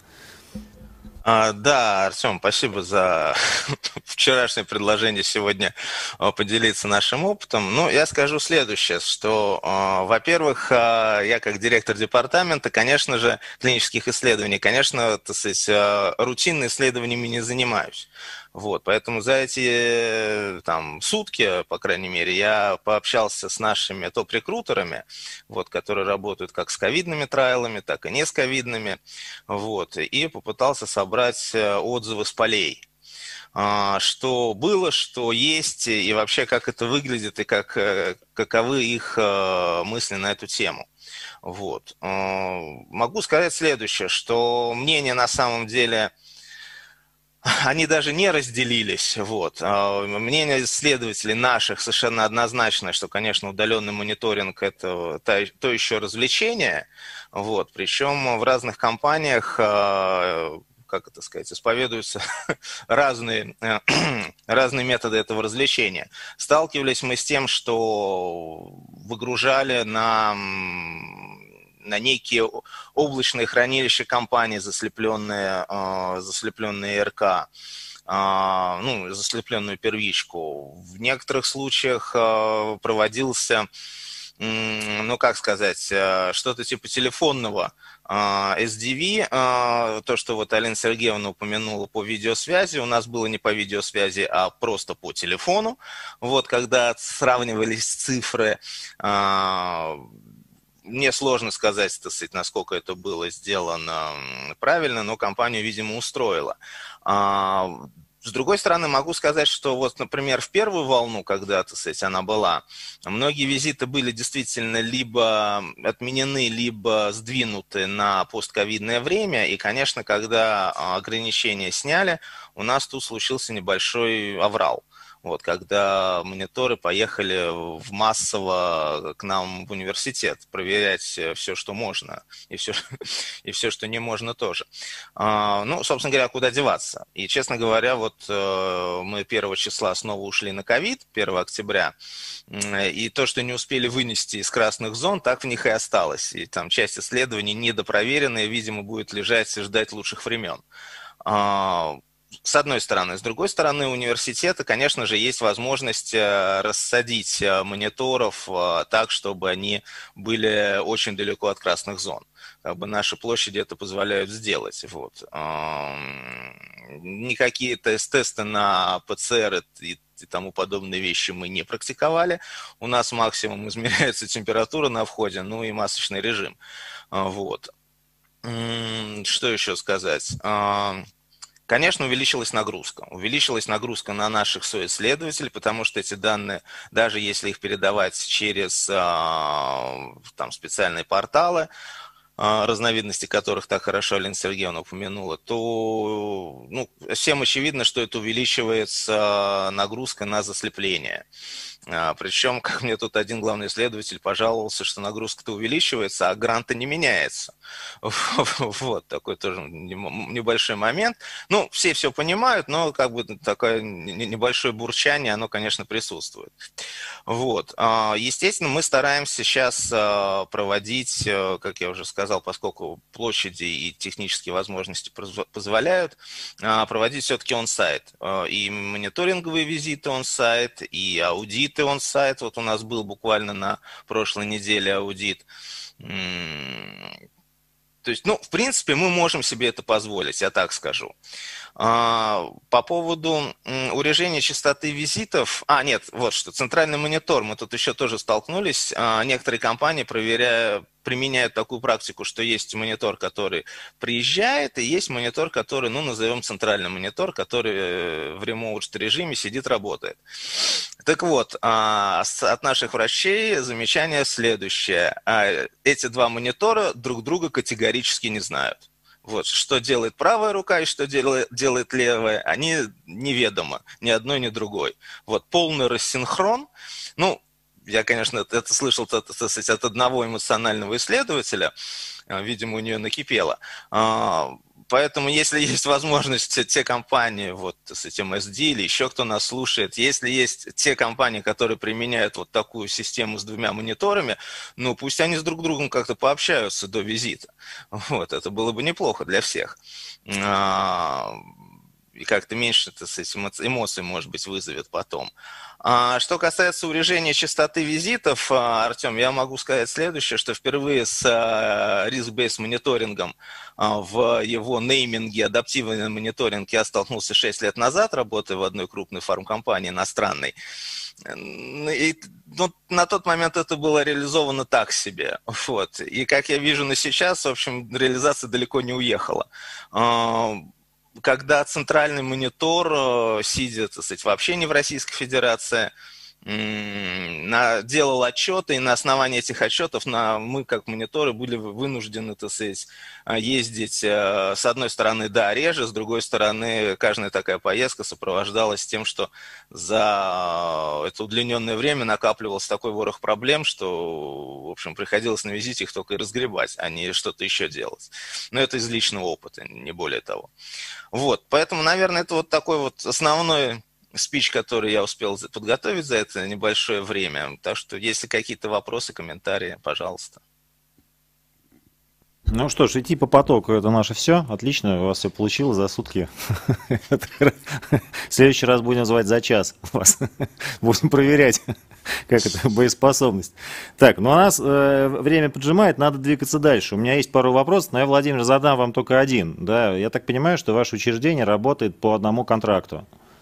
Да, Артем, спасибо за вчерашнее предложение сегодня поделиться нашим опытом. Ну, я скажу следующее, что, во-первых, я как директор департамента, конечно же, клинических исследований, конечно, так сказать, рутинными исследованиями не занимаюсь. Вот, поэтому за эти сутки, по крайней мере, я пообщался с нашими топ-рекрутерами, вот, которые работают как с ковидными трайлами, так и не с ковидными, вот, и попытался собрать отзывы с полей. Что было, что есть, и вообще как это выглядит, и каковы их мысли на эту тему. Вот. Могу сказать следующее, что мнение на самом деле... Они даже не разделились. Вот. Мнение исследователей наших совершенно однозначное, что, конечно, удаленный мониторинг – это то еще развлечение. Вот. Причем в разных компаниях, как это сказать, исповедуются разные методы этого развлечения. Сталкивались мы с тем, что выгружали на некие облачные хранилища компаний, заслепленные РК, заслепленную первичку. В некоторых случаях проводился, что-то типа телефонного SDV, то, что вот Алена Сергеевна упомянула по видеосвязи, у нас было не по видеосвязи, а просто по телефону. Вот, когда сравнивались цифры, мне сложно сказать, насколько это было сделано правильно, но компанию, видимо, устроило. С другой стороны, могу сказать, что вот, например, в первую волну, когда, она была, многие визиты были действительно либо отменены, либо сдвинуты на постковидное время. И, конечно, когда ограничения сняли, у нас тут случился небольшой аврал. Вот, когда мониторы поехали массово к нам в университет проверять все, что можно, и все, что не можно тоже. Собственно говоря, куда деваться? И, честно говоря, вот мы 1 числа снова ушли на ковид, 1 октября, и то, что не успели вынести из красных зон, так в них и осталось. И там часть исследований недопроверенная, видимо, будет лежать и ждать лучших времен. С одной стороны. С другой стороны, у университета, конечно же, есть возможность рассадить мониторов так, чтобы они были очень далеко от красных зон. Наши площади это позволяют сделать. Вот. Никакие тесты на ПЦР и тому подобные вещи мы не практиковали. У нас максимум измеряется температура на входе, и масочный режим. Вот. Что еще сказать? Конечно, увеличилась нагрузка. Увеличилась нагрузка на наших соисследователей, потому что эти данные, даже если их передавать через там, специальные порталы, разновидности которых так хорошо Алина Сергеевна упомянула, то ну, всем очевидно, что это увеличивается нагрузка на заслепление. Причем, как мне тут один главный исследователь пожаловался, что нагрузка-то увеличивается, а грант-то не меняется. Вот такой тоже небольшой момент. Ну, все понимают, но как бы такое небольшое бурчание, оно, конечно, присутствует. Вот. Естественно, мы стараемся сейчас проводить, как я уже сказал, поскольку площади и технические возможности позволяют, проводить все-таки он-сайт. И мониторинговые визиты он-сайт, и аудиты он-сайт. Вот у нас был буквально на прошлой неделе аудит. То есть, ну, в принципе, мы можем себе это позволить, я так скажу. По поводу урежения частоты визитов... нет, вот что, центральный монитор, мы тут еще тоже столкнулись. Некоторые компании применяют такую практику, что есть монитор, который приезжает, и есть монитор, который, ну, назовем центральный монитор, который в ремоут режиме сидит, работает. Так вот, от наших врачей замечание следующее. Эти два монитора друг друга категорически не знают. Вот, что делает правая рука и что делает левая, они неведомо, ни одной, ни другой. Вот, полный рассинхрон. Ну, я, конечно, это слышал, так сказать, от одного эмоционального исследователя, видимо, у нее накипело. Поэтому, если есть возможность, те компании, вот с этим MSD или еще кто нас слушает, если есть те компании, которые применяют вот такую систему с двумя мониторами, ну, пусть они с друг другом как-то пообщаются до визита. Вот, это было бы неплохо для всех. И как-то меньше, так сказать, эмоций, может быть, вызовет потом. Что касается урежения частоты визитов, Артем, я могу сказать следующее, что впервые с risk-based мониторингом в его нейминге, адаптивный мониторинг, я столкнулся 6 лет назад, работая в одной крупной фармкомпании иностранной. И, ну, на тот момент это было реализовано так себе. Вот. И как я вижу на сейчас, в общем, реализация далеко не уехала. Когда центральный монитор, сидя, так сказать, вообще не в Российской Федерации, делал отчеты, и на основании этих отчетов мы, как мониторы, были вынуждены, так сказать, ездить, с одной стороны, да, реже, с другой стороны, каждая такая поездка сопровождалась тем, что за это удлиненное время накапливался такой ворох проблем, что, в общем, приходилось на визите их только и разгребать, а не что-то еще делать. Но это из личного опыта, не более того. Вот, поэтому, наверное, это вот такой вот основной спич, который я успел подготовить за это небольшое время. Так что, если какие-то вопросы, комментарии, пожалуйста. Ну что ж, идти по потоку — это наше все. Отлично, у вас все получилось за сутки. В следующий раз будем звать за час вас. Будем проверять, как это, боеспособность. Так, ну у нас время поджимает, надо двигаться дальше. У меня есть пару вопросов, но я, Владимир, задам вам только один. Да, я так понимаю, что ваше учреждение работает по одному контракту.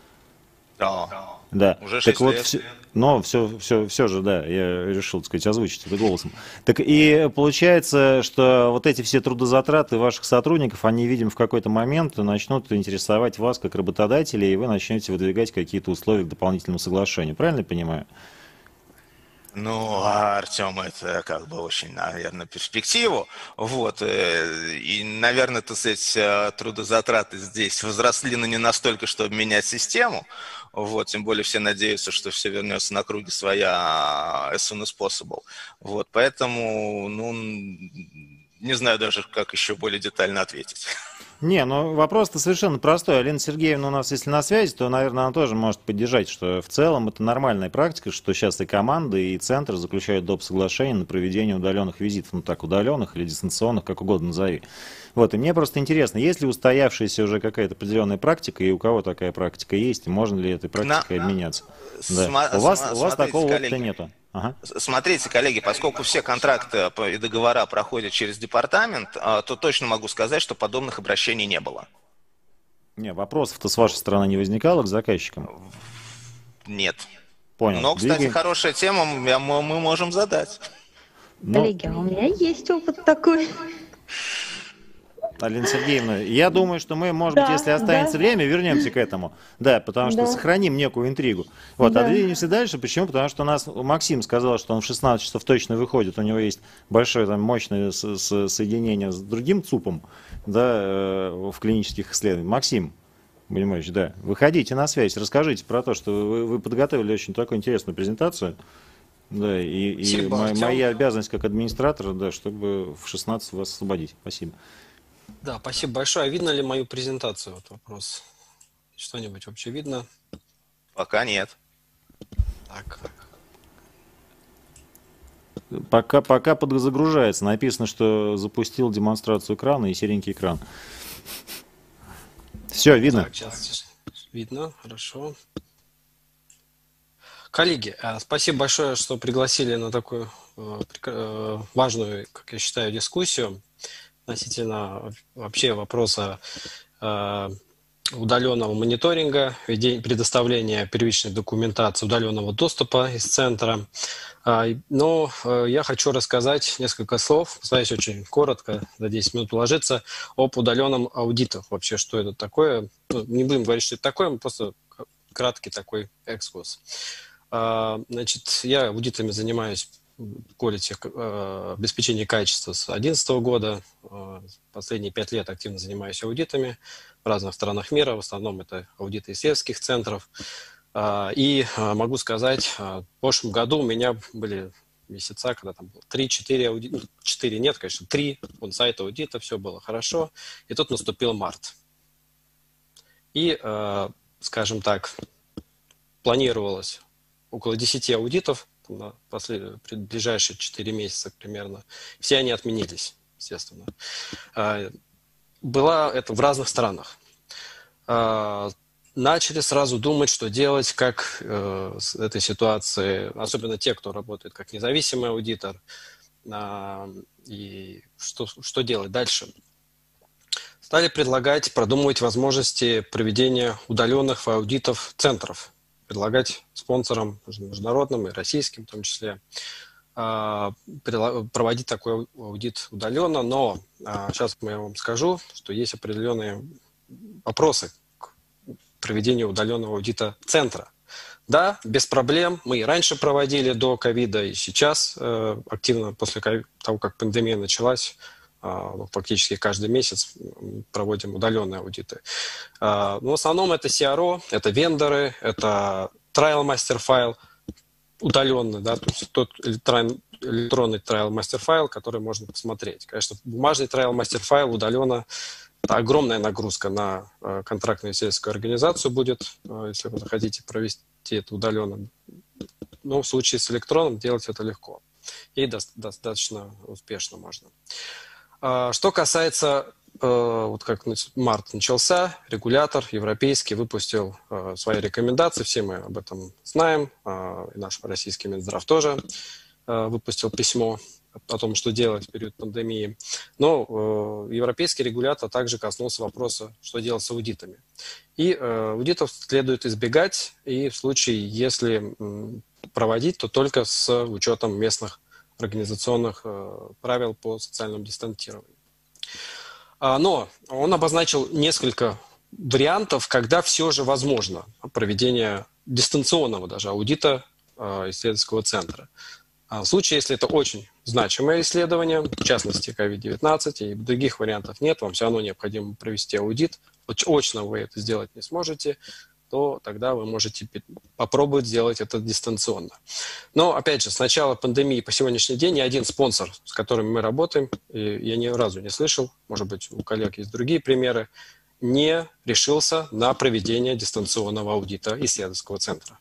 Да. Уже 6 так лет. Вот, но все же, да, я решил, так сказать, озвучить это голосом. Так и получается, что вот эти все трудозатраты ваших сотрудников, они, видимо, в какой-то момент начнут интересовать вас как работодателя, и вы начнете выдвигать какие-то условия к дополнительному соглашению. Правильно я понимаю? Ну, Артем, это как бы очень, наверное, перспективу. Вот. И, наверное, так сказать, трудозатраты здесь возросли, но не настолько, чтобы менять систему. Вот. Тем более все надеются, что все вернется на круги своя as soon as possible. Вот. Поэтому, ну, не знаю даже, как еще более детально ответить. Не, ну вопрос-то совершенно простой. Алина Сергеевна у нас, если на связи, то, наверное, она тоже может поддержать, что в целом это нормальная практика, что сейчас и команды, и центры заключают доп. Соглашения на проведение удаленных визитов, ну так, удаленных или дистанционных, как угодно назови. Вот, и мне просто интересно, есть ли устоявшаяся уже какая-то определенная практика, и у кого такая практика есть, и можно ли этой практикой обменяться? Да. У вас такого опыта нету. Ага. Смотрите, коллеги, поскольку все контракты и договора проходят через департамент, то точно могу сказать, что подобных обращений не было. Не, вопросов-то с вашей стороны не возникало к заказчикам? Нет. Понял. Но, кстати, хорошая тема, мы можем задать. Коллеги, а у меня есть опыт такой. Алина Сергеевна, я думаю, что мы, может быть, если останется время, вернемся к этому. Да, потому что сохраним некую интригу. Вот, а двинемся дальше. Почему? Потому что у нас Максим сказал, что он в 16 часов точно выходит. У него есть большое, там, мощное соединение с другим ЦУПом, да, в клинических исследованиях. Максим Булимович, да, выходите на связь, расскажите про то, что вы подготовили очень такую интересную презентацию. Да, и моя обязанность как администратора, да, чтобы в 16 вас освободить. Спасибо. Да, спасибо большое. А видно ли мою презентацию? Вот вопрос. Что-нибудь вообще видно? Пока нет. Так. Пока подзагружается. Написано, что запустил демонстрацию экрана и серенький экран. Все, видно? Так, сейчас видно. Хорошо. Коллеги, спасибо большое, что пригласили на такую важную, как я считаю, дискуссию относительно вообще вопроса удаленного мониторинга, предоставления первичной документации, удаленного доступа из центра. Но я хочу рассказать несколько слов, постараюсь очень коротко, за 10 минут уложиться, об удаленном аудите. Вообще, что это такое. Ну, не будем говорить, что это такое, просто краткий такой экскурс. Значит, я аудитами занимаюсь в колледже обеспечения качества с 2011 года. Последние 5 лет активно занимаюсь аудитами в разных странах мира. В основном это аудиты исследовательских центров. И могу сказать, в прошлом году у меня были месяца, когда там было 3-4 аудита, 4 нет, конечно, 3 он-сайт аудита, все было хорошо. И тут наступил март. И, скажем так, планировалось около 10 аудитов на ближайшие 4 месяца примерно. Все они отменились, естественно. Было это в разных странах. Начали сразу думать, что делать, как с этой ситуацией, особенно те, кто работает как независимый аудитор, и что делать дальше. Стали предлагать, продумывать возможности проведения удаленных аудитов центров, предлагать спонсорам международным и российским в том числе проводить такой аудит удаленно, но сейчас я вам скажу, что есть определенные вопросы к проведению удаленного аудита центра. Да, без проблем. Мы и раньше проводили до ковида, и сейчас активно после того, как пандемия началась, фактически каждый месяц проводим удаленные аудиты. Но в основном это CRO, это вендоры, это trial master file удаленный, да, то есть тот электронный trial master file, который можно посмотреть. Конечно, бумажный trial master file удаленно — это огромная нагрузка на контрактную исследовательскую организацию будет, если вы захотите провести это удаленно. Но в случае с электронным делать это легко. И достаточно успешно можно. Что касается, вот как март начался, регулятор европейский выпустил свои рекомендации, все мы об этом знаем, и наш российский Минздрав тоже выпустил письмо о том, что делать в период пандемии. Но европейский регулятор также коснулся вопроса, что делать с аудитами. И аудитов следует избегать, и в случае, если проводить, то только с учетом местных организационных правил по социальному дистанцированию. Но он обозначил несколько вариантов, когда все же возможно проведение дистанционного даже аудита исследовательского центра. В случае, если это очень значимое исследование, в частности COVID-19, и других вариантов нет, вам все равно необходимо провести аудит, очно вы это сделать не сможете, то тогда вы можете попробовать сделать это дистанционно. Но, опять же, с начала пандемии по сегодняшний день ни один спонсор, с которым мы работаем, и я ни разу не слышал, может быть, у коллег есть другие примеры, не решился на проведение дистанционного аудита исследовательского центра.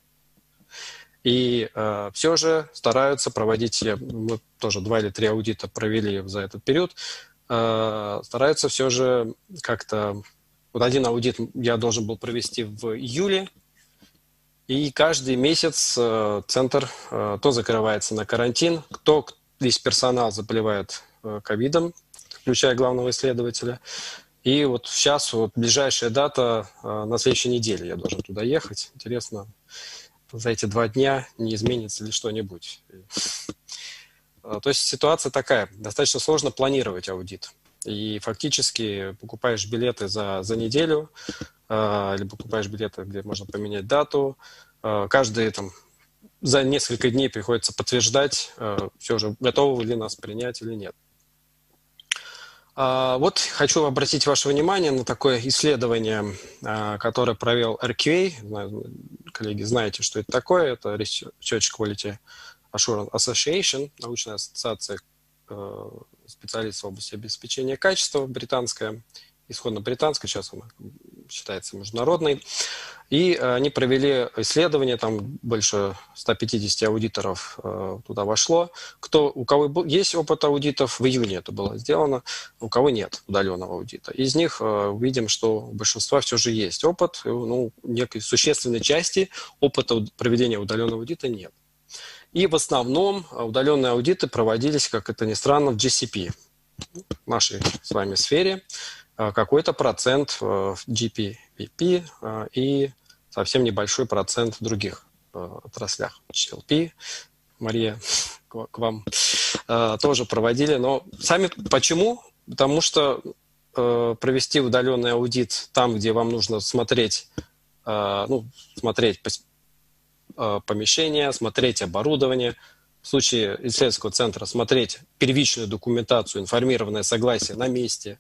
И все же стараются проводить, мы тоже 2 или 3 аудита провели за этот период, стараются все же как-то. Вот один аудит я должен был провести в июле, и каждый месяц центр то закрывается на карантин, кто весь персонал заболевает ковидом, включая главного исследователя. И вот сейчас вот ближайшая дата на следующей неделе я должен туда ехать. Интересно, за эти 2 дня не изменится ли что-нибудь. То есть ситуация такая, достаточно сложно планировать аудит. И фактически покупаешь билеты за неделю, или покупаешь билеты, где можно поменять дату. Каждый там за несколько дней приходится подтверждать, все же, готовы ли нас принять или нет. Вот хочу обратить ваше внимание на такое исследование, которое провел RQA. Коллеги, знаете, что это такое? Это Research Quality Assurance Association, научная ассоциация специалистов в области обеспечения качества, британская, исходно британская, сейчас она считается международной. И они провели исследование, там больше 150 аудиторов туда вошло. У кого есть опыт аудитов, в июне это было сделано, у кого нет удаленного аудита. Из них видим, что у большинства все же есть опыт, некой существенной части опыта проведения удаленного аудита нет. И в основном удаленные аудиты проводились, как это ни странно, в GCP, в нашей с вами сфере. Какой-то процент в GPP и совсем небольшой процент в других отраслях. HLP, Мария, к вам тоже проводили. Но сами почему? Потому что провести удаленный аудит там, где вам нужно смотреть помещение, смотреть оборудование, в случае исследовательского центра смотреть первичную документацию, информированное согласие на месте,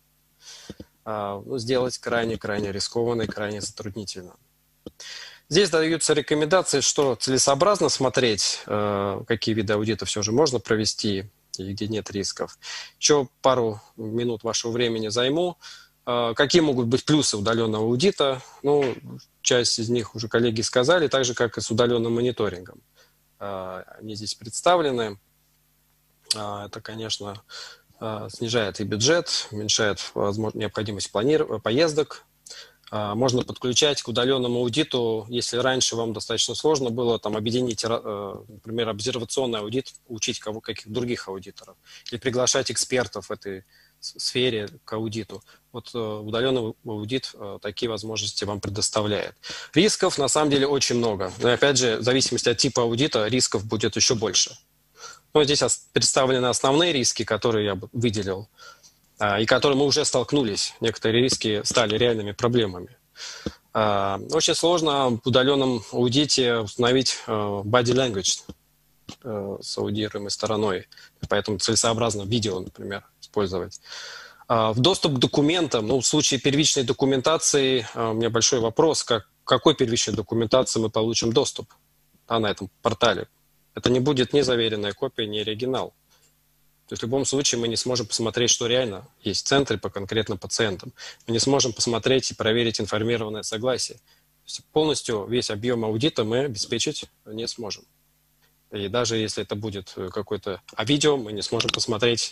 сделать крайне рискованно и крайне затруднительно. Здесь даются рекомендации, что целесообразно смотреть, какие виды аудита все же можно провести и где нет рисков. Еще пару минут вашего времени займу. Какие могут быть плюсы удаленного аудита? Часть из них уже коллеги сказали, так же, как и с удаленным мониторингом. Они здесь представлены. Это, конечно, снижает и бюджет, уменьшает необходимость поездок. Можно подключать к удаленному аудиту, если раньше вам достаточно сложно было объединить, например, обсервационный аудит, учить каких других аудиторов, или приглашать экспертов в этой сфере к аудиту. Вот удаленный аудит такие возможности вам предоставляет. Рисков на самом деле очень много. Но опять же, в зависимости от типа аудита, рисков будет еще больше. Здесь представлены основные риски, которые я выделил, и которые мы уже столкнулись. Некоторые риски стали реальными проблемами. Очень сложно в удаленном аудите установить body language с аудируемой стороной, поэтому целесообразно видео, например, использовать. В доступ к документам, в случае первичной документации, у меня большой вопрос, к какой первичной документации мы получим доступ на этом портале. Это не будет ни заверенная копия, ни оригинал. То есть в любом случае мы не сможем посмотреть, что реально есть в центре по конкретным пациентам. Мы не сможем посмотреть и проверить информированное согласие. То есть полностью весь объем аудита мы обеспечить не сможем. И даже если это будет какое-то видео, мы не сможем посмотреть,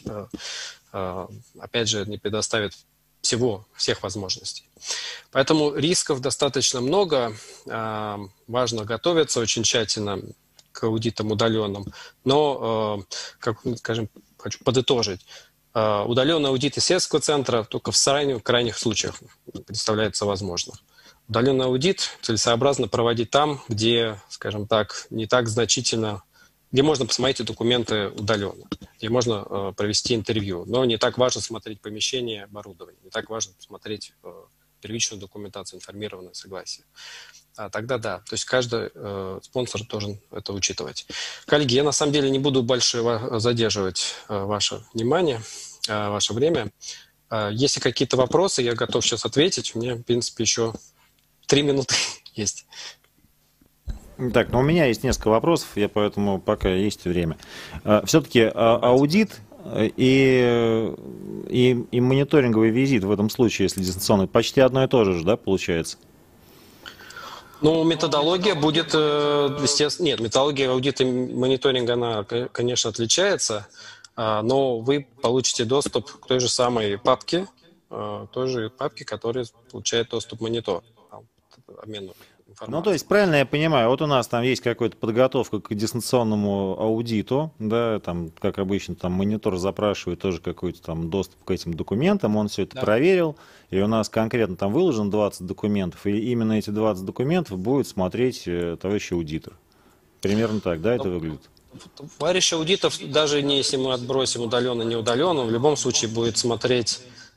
опять же, не предоставит всех возможностей. Поэтому рисков достаточно много. Важно готовиться очень тщательно к аудитам удаленным. Но, хочу подытожить. Удаленный аудит исследовательского центра только в крайних случаях представляется возможным. Удаленный аудит целесообразно проводить там, где, скажем так, не так значительно, где можно посмотреть документы удаленно, где можно провести интервью. Но не так важно смотреть помещение, оборудование, не так важно посмотреть первичную документацию, информированное согласие. Тогда да, то есть каждый спонсор должен это учитывать. Коллеги, я на самом деле не буду больше задерживать ваше внимание, ваше время. Если какие-то вопросы, я готов сейчас ответить. У меня, в принципе, еще 3 минуты есть. Так, у меня есть несколько вопросов, поэтому пока есть время. Все-таки аудит и мониторинговый визит в этом случае, если дистанционный, почти одно и то же, да, получается? Методология будет, естественно, нет, методология аудита и мониторинга, она, конечно, отличается, но вы получите доступ к той же самой папке, которая получает доступ монитор, обмену информацией. То есть, правильно я понимаю, вот у нас там есть какая-то подготовка к дистанционному аудиту, да, там, как обычно, там монитор запрашивает тоже какой-то там доступ к этим документам, он все это проверил, и у нас конкретно там выложено 20 документов, и именно эти 20 документов будет смотреть товарищ аудитор. Примерно так, да, это выглядит? Товарищ аудитов, даже если мы отбросим удаленно, не удаленно, в любом случае будет смотреть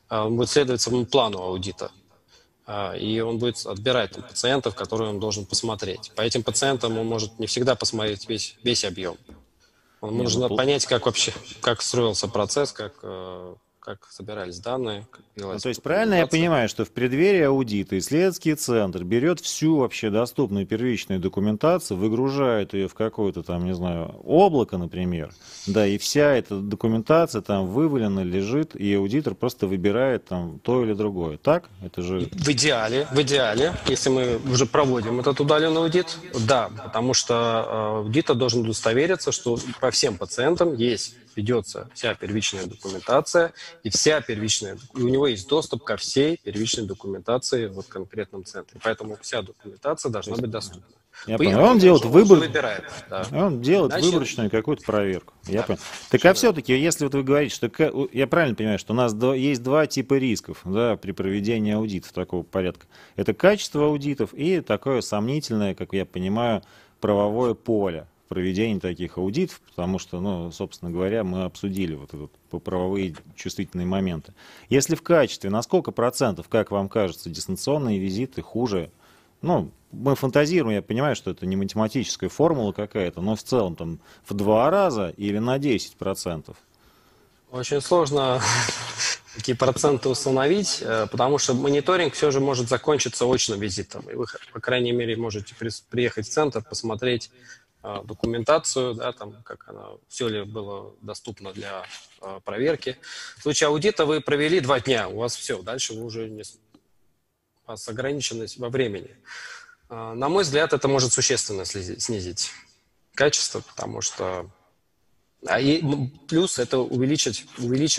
он будет следовать своему плану аудита. И он будет отбирать там пациентов, которые он должен посмотреть. По этим пациентам он может не всегда посмотреть весь объем. Нужно понять, как вообще, как строился процесс, как собирались данные. Как ну, то есть правильно я понимаю, что в преддверии аудита исследовательский центр берет всю вообще доступную первичную документацию, выгружает ее в какое-то там, не знаю, облако, например, да, и вся эта документация там вывалена, лежит, и аудитор просто выбирает там то или другое. Так? Это же... В идеале, если мы уже проводим этот удаленный аудит, да, потому что аудитор должен удостовериться, что по всем пациентам ведется вся первичная документация, и у него есть доступ ко всей первичной документации в конкретном центре. Поэтому вся документация должна быть доступна. Я понял. Он делает выбор. Да. Он делает выборочную какую-то проверку. Я понял. Так а все-таки, если вот вы говорите, что я правильно понимаю, что у нас есть два типа рисков, да, при проведении аудитов такого порядка. Это качество аудитов и такое сомнительное, как я понимаю, правовое поле проведения таких аудитов, потому что, ну, собственно говоря, мы обсудили вот этот правовые чувствительные моменты. Если в качестве, на сколько процентов, как вам кажется, дистанционные визиты хуже? Ну, мы фантазируем, я понимаю, что это не математическая формула какая-то, но в целом там в 2 раза или на 10%? Очень сложно такие проценты установить, потому что мониторинг все же может закончиться очным визитом. И вы, по крайней мере, можете приехать в центр, посмотреть документацию, да, там, как она, все ли было доступно для проверки. В случае аудита вы провели 2 дня, у вас все, дальше вы уже у вас ограниченность во времени. На мой взгляд, это может существенно снизить качество, потому что... плюс это увеличит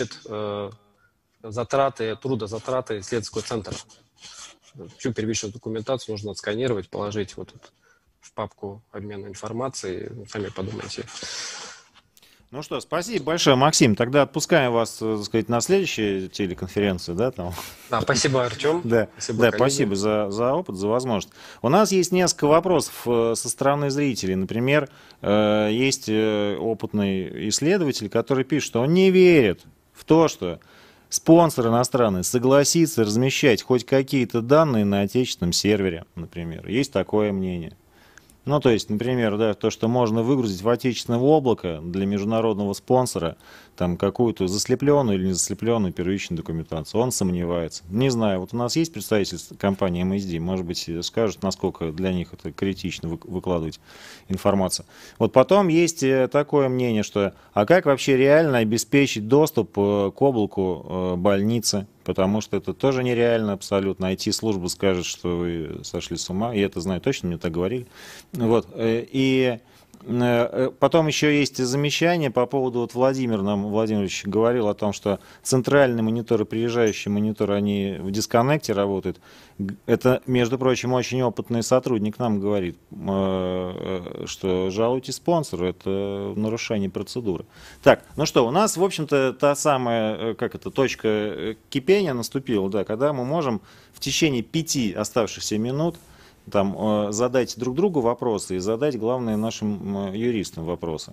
трудозатраты исследовательского центра. Всю первичную документацию нужно отсканировать, положить вот тут в папку обмена информацией. Сами подумайте. Ну что, спасибо большое, Максим. Тогда отпускаем вас, так сказать, на следующую телеконференцию, да, там. Да, спасибо, Артем. Да, спасибо за опыт, за возможность. У нас есть несколько вопросов со стороны зрителей. Например, есть опытный исследователь, который пишет, что он не верит в то, что спонсор иностранный согласится размещать хоть какие-то данные на отечественном сервере, например. Есть такое мнение. Ну, то есть, например, да, то, что можно выгрузить в отечественное облако для международного спонсора там какую-то заслепленную или не заслепленную первичную документацию, он сомневается. Не знаю, вот у нас есть представитель компании MSD, может быть, скажут, насколько для них это критично выкладывать информацию. Вот потом есть такое мнение, что, а как вообще реально обеспечить доступ к облаку больницы? Потому что это тоже нереально абсолютно. IT-служба скажет, что вы сошли с ума. Я это знаю точно, мне так говорили. Вот. И потом еще есть замечание по поводу, вот Владимир Владимирович говорил о том, что центральные мониторы, приезжающие мониторы, они в дисконнекте работают. Это, между прочим, очень опытный сотрудник нам говорит, что жалуйте спонсору, это нарушение процедуры. Так, ну что, у нас, в общем-то, та самая, точка кипения наступила, да, когда мы можем в течение 5 оставшихся минут там задать друг другу вопросы и задать, главное, нашим юристам вопросы.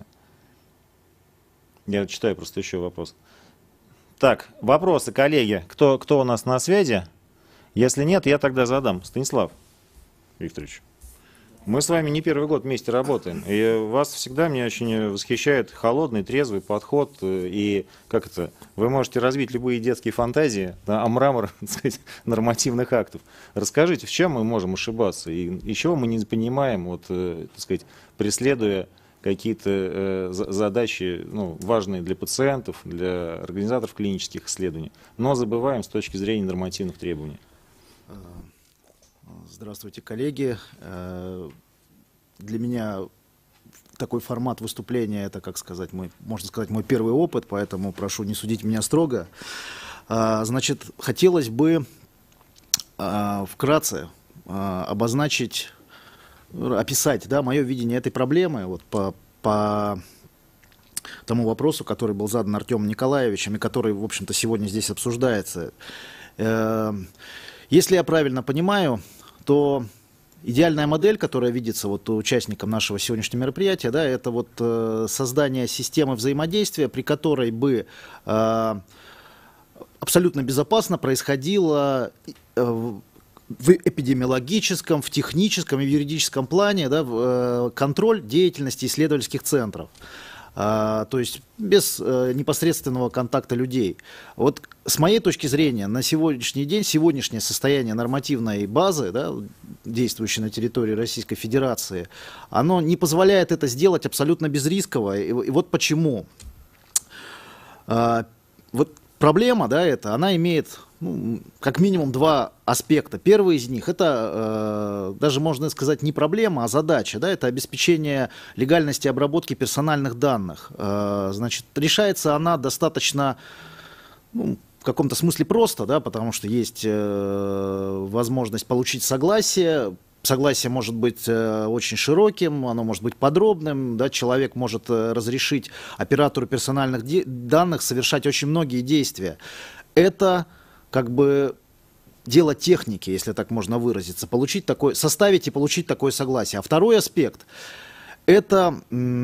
Я читаю просто еще вопрос. Так, вопросы, коллеги. Кто у нас на связи? Если нет, я тогда задам. Станислав Викторович, мы с вами не первый год вместе работаем. И вас всегда меня очень восхищает холодный, трезвый подход. И вы можете развить любые детские фантазии, да, а мрамор, так сказать, нормативных актов. Расскажите, в чем мы можем ошибаться и чего мы не понимаем, вот, так сказать, преследуя какие-то задачи, ну, важные для пациентов, для организаторов клинических исследований, но забываем с точки зрения нормативных требований. Здравствуйте, коллеги. Для меня такой формат выступления, это, можно сказать, мой первый опыт, поэтому прошу не судить меня строго. Значит, хотелось бы вкратце обозначить, описать, да, мое видение этой проблемы вот, по тому вопросу, который был задан Артемом Николаевичем и который, в общем-то, сегодня здесь обсуждается. Если я правильно понимаю, то идеальная модель, которая видится вот участникам нашего сегодняшнего мероприятия, да, это вот создание системы взаимодействия, при которой бы абсолютно безопасно происходило в эпидемиологическом, в техническом и в юридическом плане, да, контроль деятельности исследовательских центров. То есть без непосредственного контакта людей. Вот с моей точки зрения, на сегодняшний день, сегодняшнее состояние нормативной базы, да, действующей на территории Российской Федерации, оно не позволяет это сделать абсолютно безрисково. И вот почему. Вот проблема, да, она имеет как минимум два аспекта. Первый из них это даже можно сказать не проблема, а задача. Да, это обеспечение легальности обработки персональных данных. Значит, решается она достаточно, в каком-то смысле просто, да, потому что есть возможность получить согласие. Согласие может быть очень широким, оно может быть подробным, да, человек может разрешить оператору персональных данных совершать очень многие действия. Это как бы дело техники, если так можно выразиться, составить и получить такое согласие. А второй аспект – это,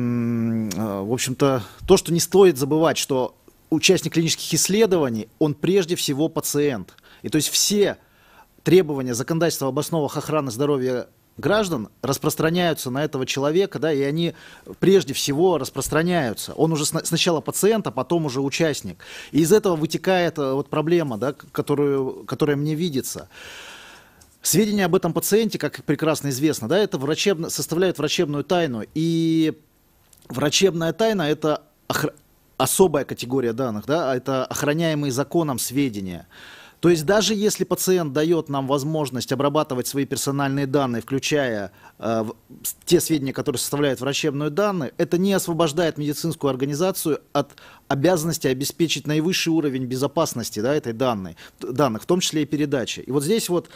в общем-то, то, что не стоит забывать, что участник клинических исследований, он прежде всего пациент. И то есть все требования законодательства об основах охраны здоровья граждан распространяются на этого человека, да, и они прежде всего распространяются. Он уже сначала пациент, а потом уже участник. И из этого вытекает вот проблема, да, которая мне видится. Сведения об этом пациенте, как прекрасно известно, да, это составляют врачебную тайну. И врачебная тайна – это особая категория данных, да, это охраняемые законом сведения. То есть даже если пациент дает нам возможность обрабатывать свои персональные данные, включая те сведения, которые составляют врачебные данные, это не освобождает медицинскую организацию от обязанности обеспечить наивысший уровень безопасности, да, этой данных, в том числе и передачи. И вот здесь вот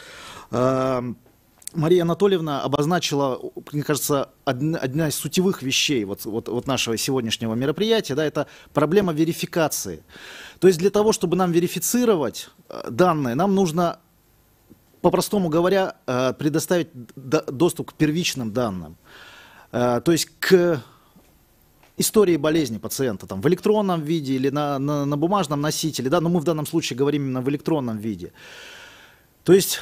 Мария Анатольевна обозначила, мне кажется, одна из сутевых вещей вот нашего сегодняшнего мероприятия, да, это проблема верификации. То есть для того, чтобы нам верифицировать данные, нам нужно, по-простому говоря, предоставить доступ к первичным данным. То есть к истории болезни пациента там, в электронном виде или на бумажном носителе, да, но мы в данном случае говорим именно в электронном виде. То есть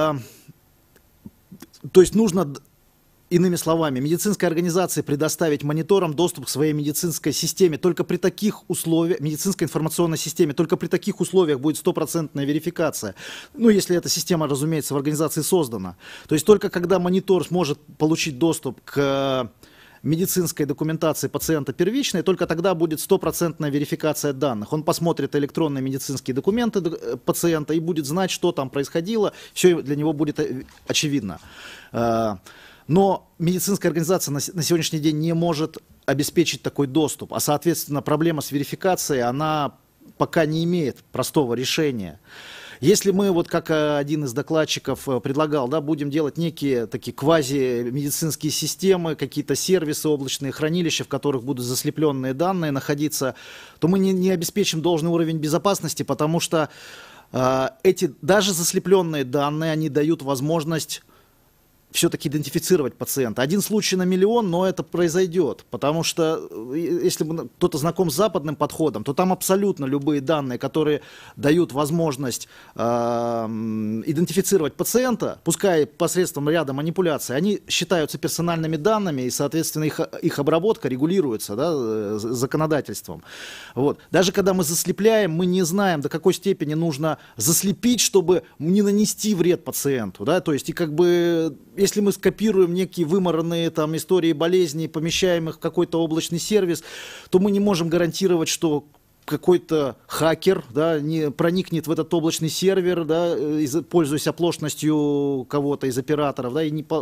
нужно, иными словами, медицинской организации предоставить мониторам доступ к своей медицинской системе. Только при таких условиях, медицинской информационной системе, только при таких условиях будет стопроцентная верификация. Ну, если эта система, разумеется, в организации создана. То есть только когда монитор сможет получить доступ к медицинской документации пациента первичной, только тогда будет стопроцентная верификация данных. Он посмотрит электронные медицинские документы пациента и будет знать, что там происходило, все для него будет очевидно. Но медицинская организация на сегодняшний день не может обеспечить такой доступ, а, соответственно, проблема с верификацией, она пока не имеет простого решения. Если мы, вот как один из докладчиков предлагал, да, будем делать некие такие квази-медицинские системы, какие-то сервисы, облачные хранилища, в которых будут заслепленные данные находиться, то мы не обеспечим должный уровень безопасности, потому что эти даже заслепленные данные, они дают возможность все-таки идентифицировать пациента. Один случай на миллион, но это произойдет, потому что если кто-то знаком с западным подходом, то там абсолютно любые данные, которые дают возможность идентифицировать пациента, пускай посредством ряда манипуляций, они считаются персональными данными, и, соответственно, их обработка регулируется, да, законодательством. Вот. Даже когда мы заслепляем, мы не знаем, до какой степени нужно заслепить, чтобы не нанести вред пациенту. Да? То есть, и как бы если мы скопируем некие вымаранные там истории болезней, помещаем их в какой-то облачный сервис, то мы не можем гарантировать, что какой-то хакер, да, не проникнет в этот облачный сервер, да, пользуясь оплошностью кого-то из операторов, да, и не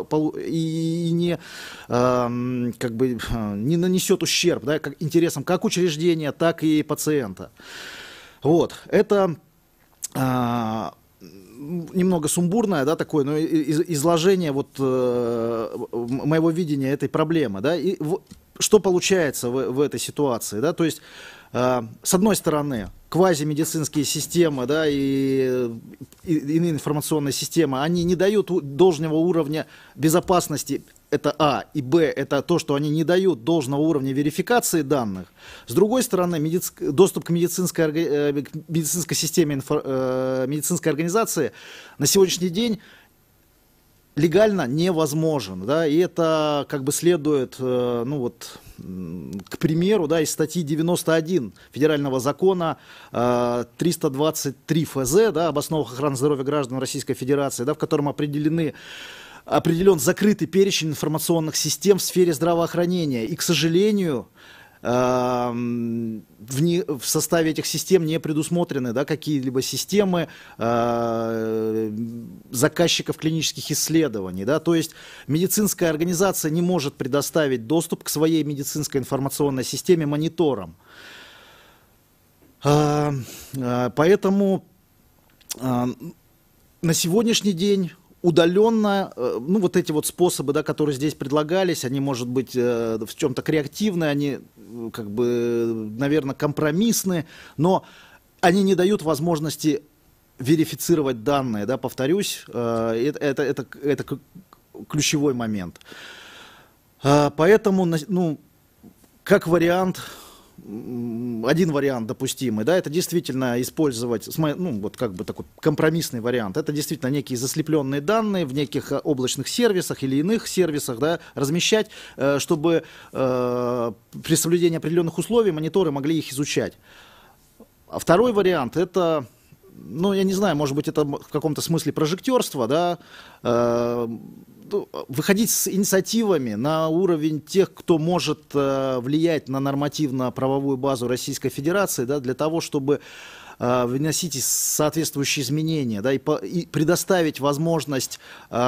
нанесет ущерб, да, интересам как учреждения, так и пациента. Вот. Это немного сумбурное, да, такое, но изложение вот моего видения этой проблемы, да, и что получается в этой ситуации, да, то есть с одной стороны квазимедицинские системы, да, и иные информационные системы, они не дают должного уровня безопасности это А, и Б, это то, что они не дают должного уровня верификации данных. С другой стороны, доступ к медицинской системе, медицинской организации на сегодняшний день легально невозможен, да, и это как бы следует, ну вот, к примеру, да, из статьи 91 Федерального закона 323 ФЗ, да, об основах охраны здоровья граждан Российской Федерации, да, в котором определен закрытый перечень информационных систем в сфере здравоохранения. И, к сожалению, в составе этих систем не предусмотрены, да, какие-либо системы заказчиков клинических исследований. Да, то есть медицинская организация не может предоставить доступ к своей медицинской информационной системе мониторам. Поэтому на сегодняшний день удаленно, ну, вот эти вот способы, да, которые здесь предлагались, они, может быть, в чем-то креативны, они, как бы, наверное, компромиссны, но они не дают возможности верифицировать данные, да, повторюсь, это ключевой момент. Поэтому, ну, как вариант, один вариант допустимый, да, это действительно использовать, ну, вот как бы такой компромиссный вариант, это действительно некие заслепленные данные в неких облачных сервисах или иных сервисах, да, размещать, чтобы при соблюдении определенных условий мониторы могли их изучать. А второй вариант, это, ну, я не знаю, может быть, это в каком-то смысле прожектерство, да, выходить с инициативами на уровень тех, кто может влиять на нормативно-правовую базу Российской Федерации, да, для того, чтобы вносить соответствующие изменения, да, и предоставить возможность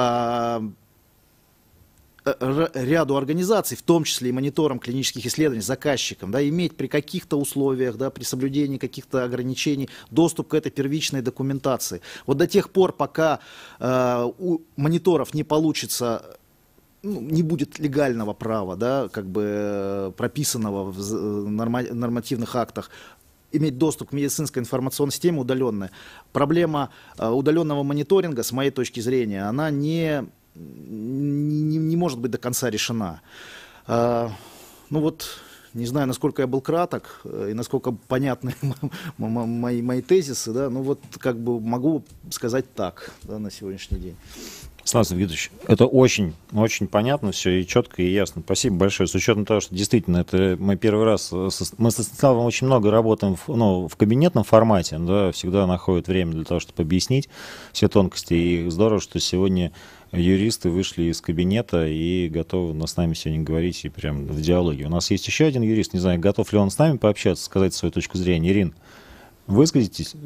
ряду организаций, в том числе и мониторам клинических исследований, заказчикам, да, иметь при каких-то условиях, да, при соблюдении каких-то ограничений доступ к этой первичной документации. Вот до тех пор, пока у мониторов не получится, ну, не будет легального права, да, как бы прописанного в нормативных актах, иметь доступ к медицинской информационной системе удаленной, проблема удаленного мониторинга, с моей точки зрения, она не может быть до конца решена. Ну вот, не знаю, насколько я был краток и насколько понятны мои тезисы, да, ну вот как бы могу сказать так, да, на сегодняшний день. Станислав Викторович, это очень понятно все и четко, и ясно. Спасибо большое. С учетом того, что действительно это мы первый раз, мы со Станиславом очень много работаем в кабинетном формате, да, всегда находит время для того, чтобы объяснить все тонкости. И здорово, что сегодня юристы вышли из кабинета и готовы с нами сегодня говорить и прям в диалоге. У нас есть еще один юрист, не знаю, готов ли он с нами пообщаться, сказать свою точку зрения. Ирин, выскажитесь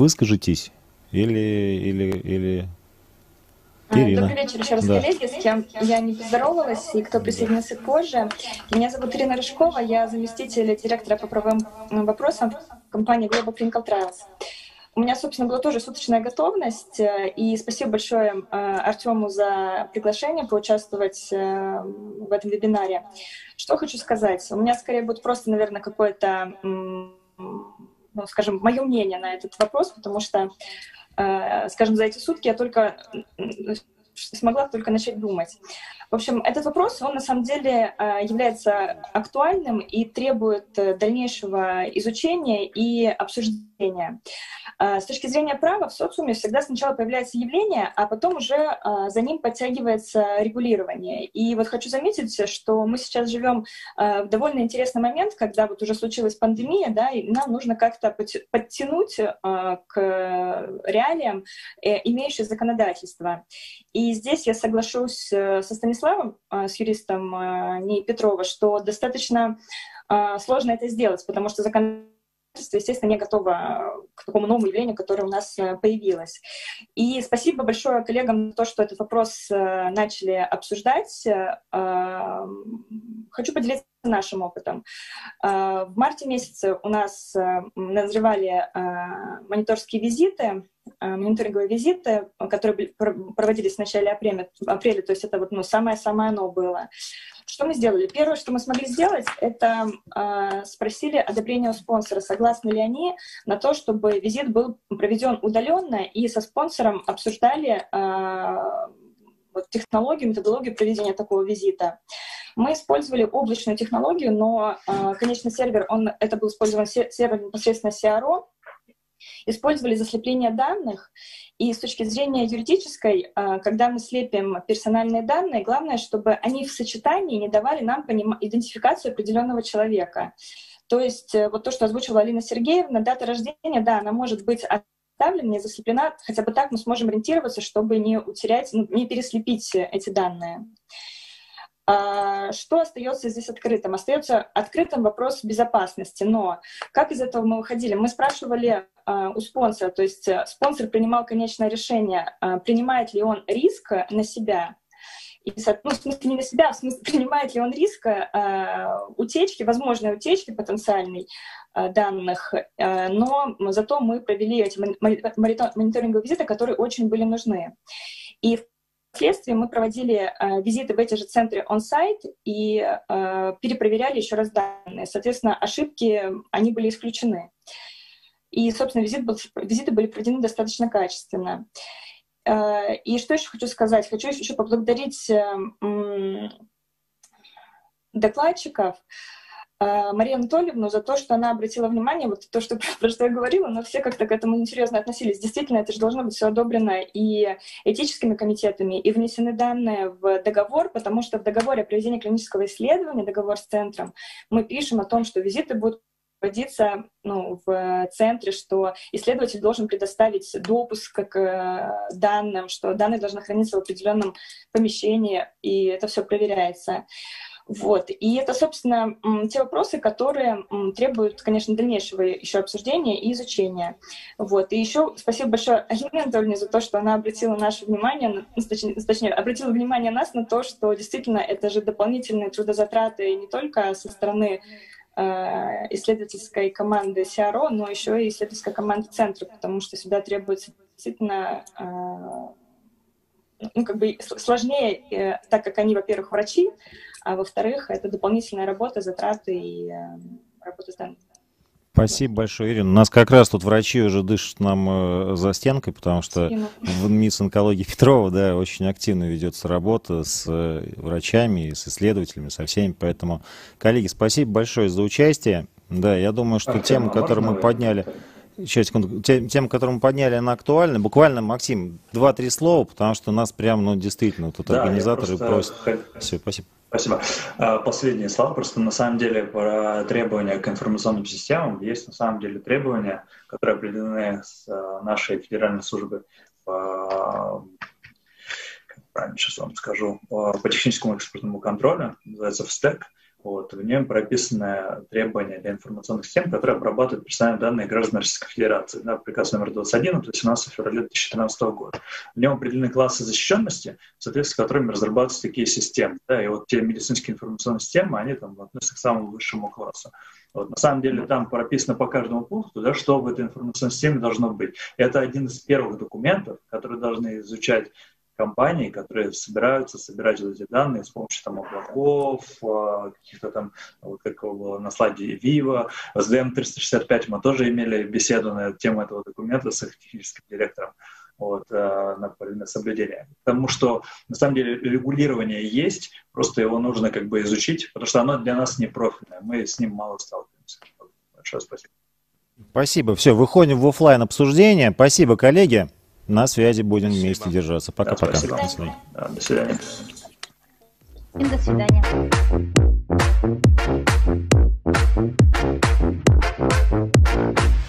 или... Ирина. Добрый вечер еще раз, коллеги, с кем я не поздоровалась и кто присоединился позже. Меня зовут Ирина Рыжкова, я заместитель директора по правовым вопросам в компании Global Clinical Trials. У меня, собственно, была тоже суточная готовность, и спасибо большое Артему за приглашение поучаствовать в этом вебинаре. Что хочу сказать? У меня скорее будет просто, наверное, какое-то, ну, скажем, мое мнение на этот вопрос, потому что, скажем, за эти сутки я смогла только начать думать. В общем, этот вопрос, он на самом деле является актуальным и требует дальнейшего изучения и обсуждения. С точки зрения права в социуме всегда сначала появляется явление, а потом уже за ним подтягивается регулирование. И вот хочу заметить, что мы сейчас живем в довольно интересный момент, когда вот уже случилась пандемия, да, и нам нужно как-то подтянуть к реалиям имеющее законодательство. И здесь я соглашусь со Станиславом, с юристом НИИ Петрова, что достаточно сложно это сделать, потому что законодательство, естественно, не готово к такому новому явлению, которое у нас появилось. И спасибо большое коллегам за то, что этот вопрос начали обсуждать. Хочу поделиться нашим опытом. В марте месяце у нас назревали мониторинговые визиты, которые проводились в начале апреля, то есть это вот, ну, самое-самое оно было. Что мы сделали? Первое, что мы смогли сделать, это спросили одобрение у спонсора, согласны ли они на то, чтобы визит был проведен удаленно, и со спонсором обсуждали технологию, методологию проведения такого визита. Мы использовали облачную технологию, но, конечно, сервер, это был использован сервер непосредственно CRO, использовали заслепление данных, и с точки зрения юридической, когда мы слепим персональные данные, главное, чтобы они в сочетании не давали нам идентификацию определенного человека. То есть вот то, что озвучила Алина Сергеевна, дата рождения, да, она может быть оставлена, не заслеплена, хотя бы так мы сможем ориентироваться, чтобы не утерять, не переслепить эти данные. Что остается здесь открытым? Остается открытым вопрос безопасности, но как из этого мы выходили? Мы спрашивали у спонсора, то есть спонсор принимал конечное решение, принимает ли он риск на себя, в смысле не на себя, в смысле принимает ли он риск утечки, возможной утечки потенциальной данных, но зато мы провели эти мониторинговые визиты, которые очень были нужны. И впоследствии мы проводили визиты в эти же центры on-site и перепроверяли еще раз данные. Соответственно, ошибки, они были исключены. И, собственно, визиты были проведены достаточно качественно. И что еще хочу сказать? Хочу еще поблагодарить докладчиков, Марию Анатольевну, за то, что она обратила внимание, вот то, про что я говорила, но все как-то к этому несерьезно относились. Действительно, это же должно быть все одобрено и этическими комитетами, и внесены данные в договор, потому что в договоре о проведении клинического исследования, договор с центром, мы пишем о том, что визиты будут проводиться в центре, что исследователь должен предоставить допуск к данным, что данные должны храниться в определенном помещении, и это все проверяется. Вот. И это, собственно, те вопросы, которые требуют, конечно, дальнейшего еще обсуждения и изучения. Вот. И еще спасибо большое Алине Анатольевне за то, что она обратила наше внимание, точнее, обратила внимание нас на то, что действительно это же дополнительные трудозатраты не только со стороны исследовательской команды CRO, но еще и исследовательской команды центра, потому что сюда требуется действительно сложнее, так как они, во-первых, врачи, а во-вторых, это дополнительная работа, затраты и работа с данными. Спасибо большое, Ирина. У нас как раз тут врачи уже дышат нам за стенкой, потому что в МИЦ онкологии Петрова, да, очень активно ведется работа с врачами, с исследователями, со всеми. Поэтому, коллеги, спасибо большое за участие. Да, я думаю, что тема, которую мы подняли... Сейчас, секунду. Тема, которую мы подняли, она актуальна. Буквально, Максим, 2-3 слова, потому что нас прям, действительно, тут организаторы просят. Все, спасибо. Спасибо. Последние слова. Просто на самом деле про требования к информационным системам есть на самом деле требования, которые определены с нашей федеральной службой по, как правильно сейчас вам скажу, по техническому экспортному контролю, называется ФСТЭК. Вот, в нем прописаны требования для информационных систем, которые обрабатывают персональные данные граждан Российской Федерации. Да, приказ номер 21 от 18 февраля 2013 года. В нем определены классы защищенности, в соответствии с которыми разрабатываются такие системы. Да, и вот те медицинские информационные системы, они там относятся к самому высшему классу. Вот, на самом деле там прописано по каждому пункту, да, что в этой информационной системе должно быть. Это один из первых документов, которые должны изучать компании, которые собираются собирать эти данные с помощью облаков, каких-то там, вот как было на слайде Viva, с DM365 мы тоже имели беседу на тему этого документа с их техническим директором на соблюдение. Потому что на самом деле регулирование есть, просто его нужно изучить, потому что оно для нас не профильное, мы с ним мало сталкиваемся. Большое спасибо. Спасибо. Все, выходим в офлайн обсуждение. Спасибо, коллеги. На связи будем вместе держаться. Пока-пока. До свидания. До свидания. До свидания.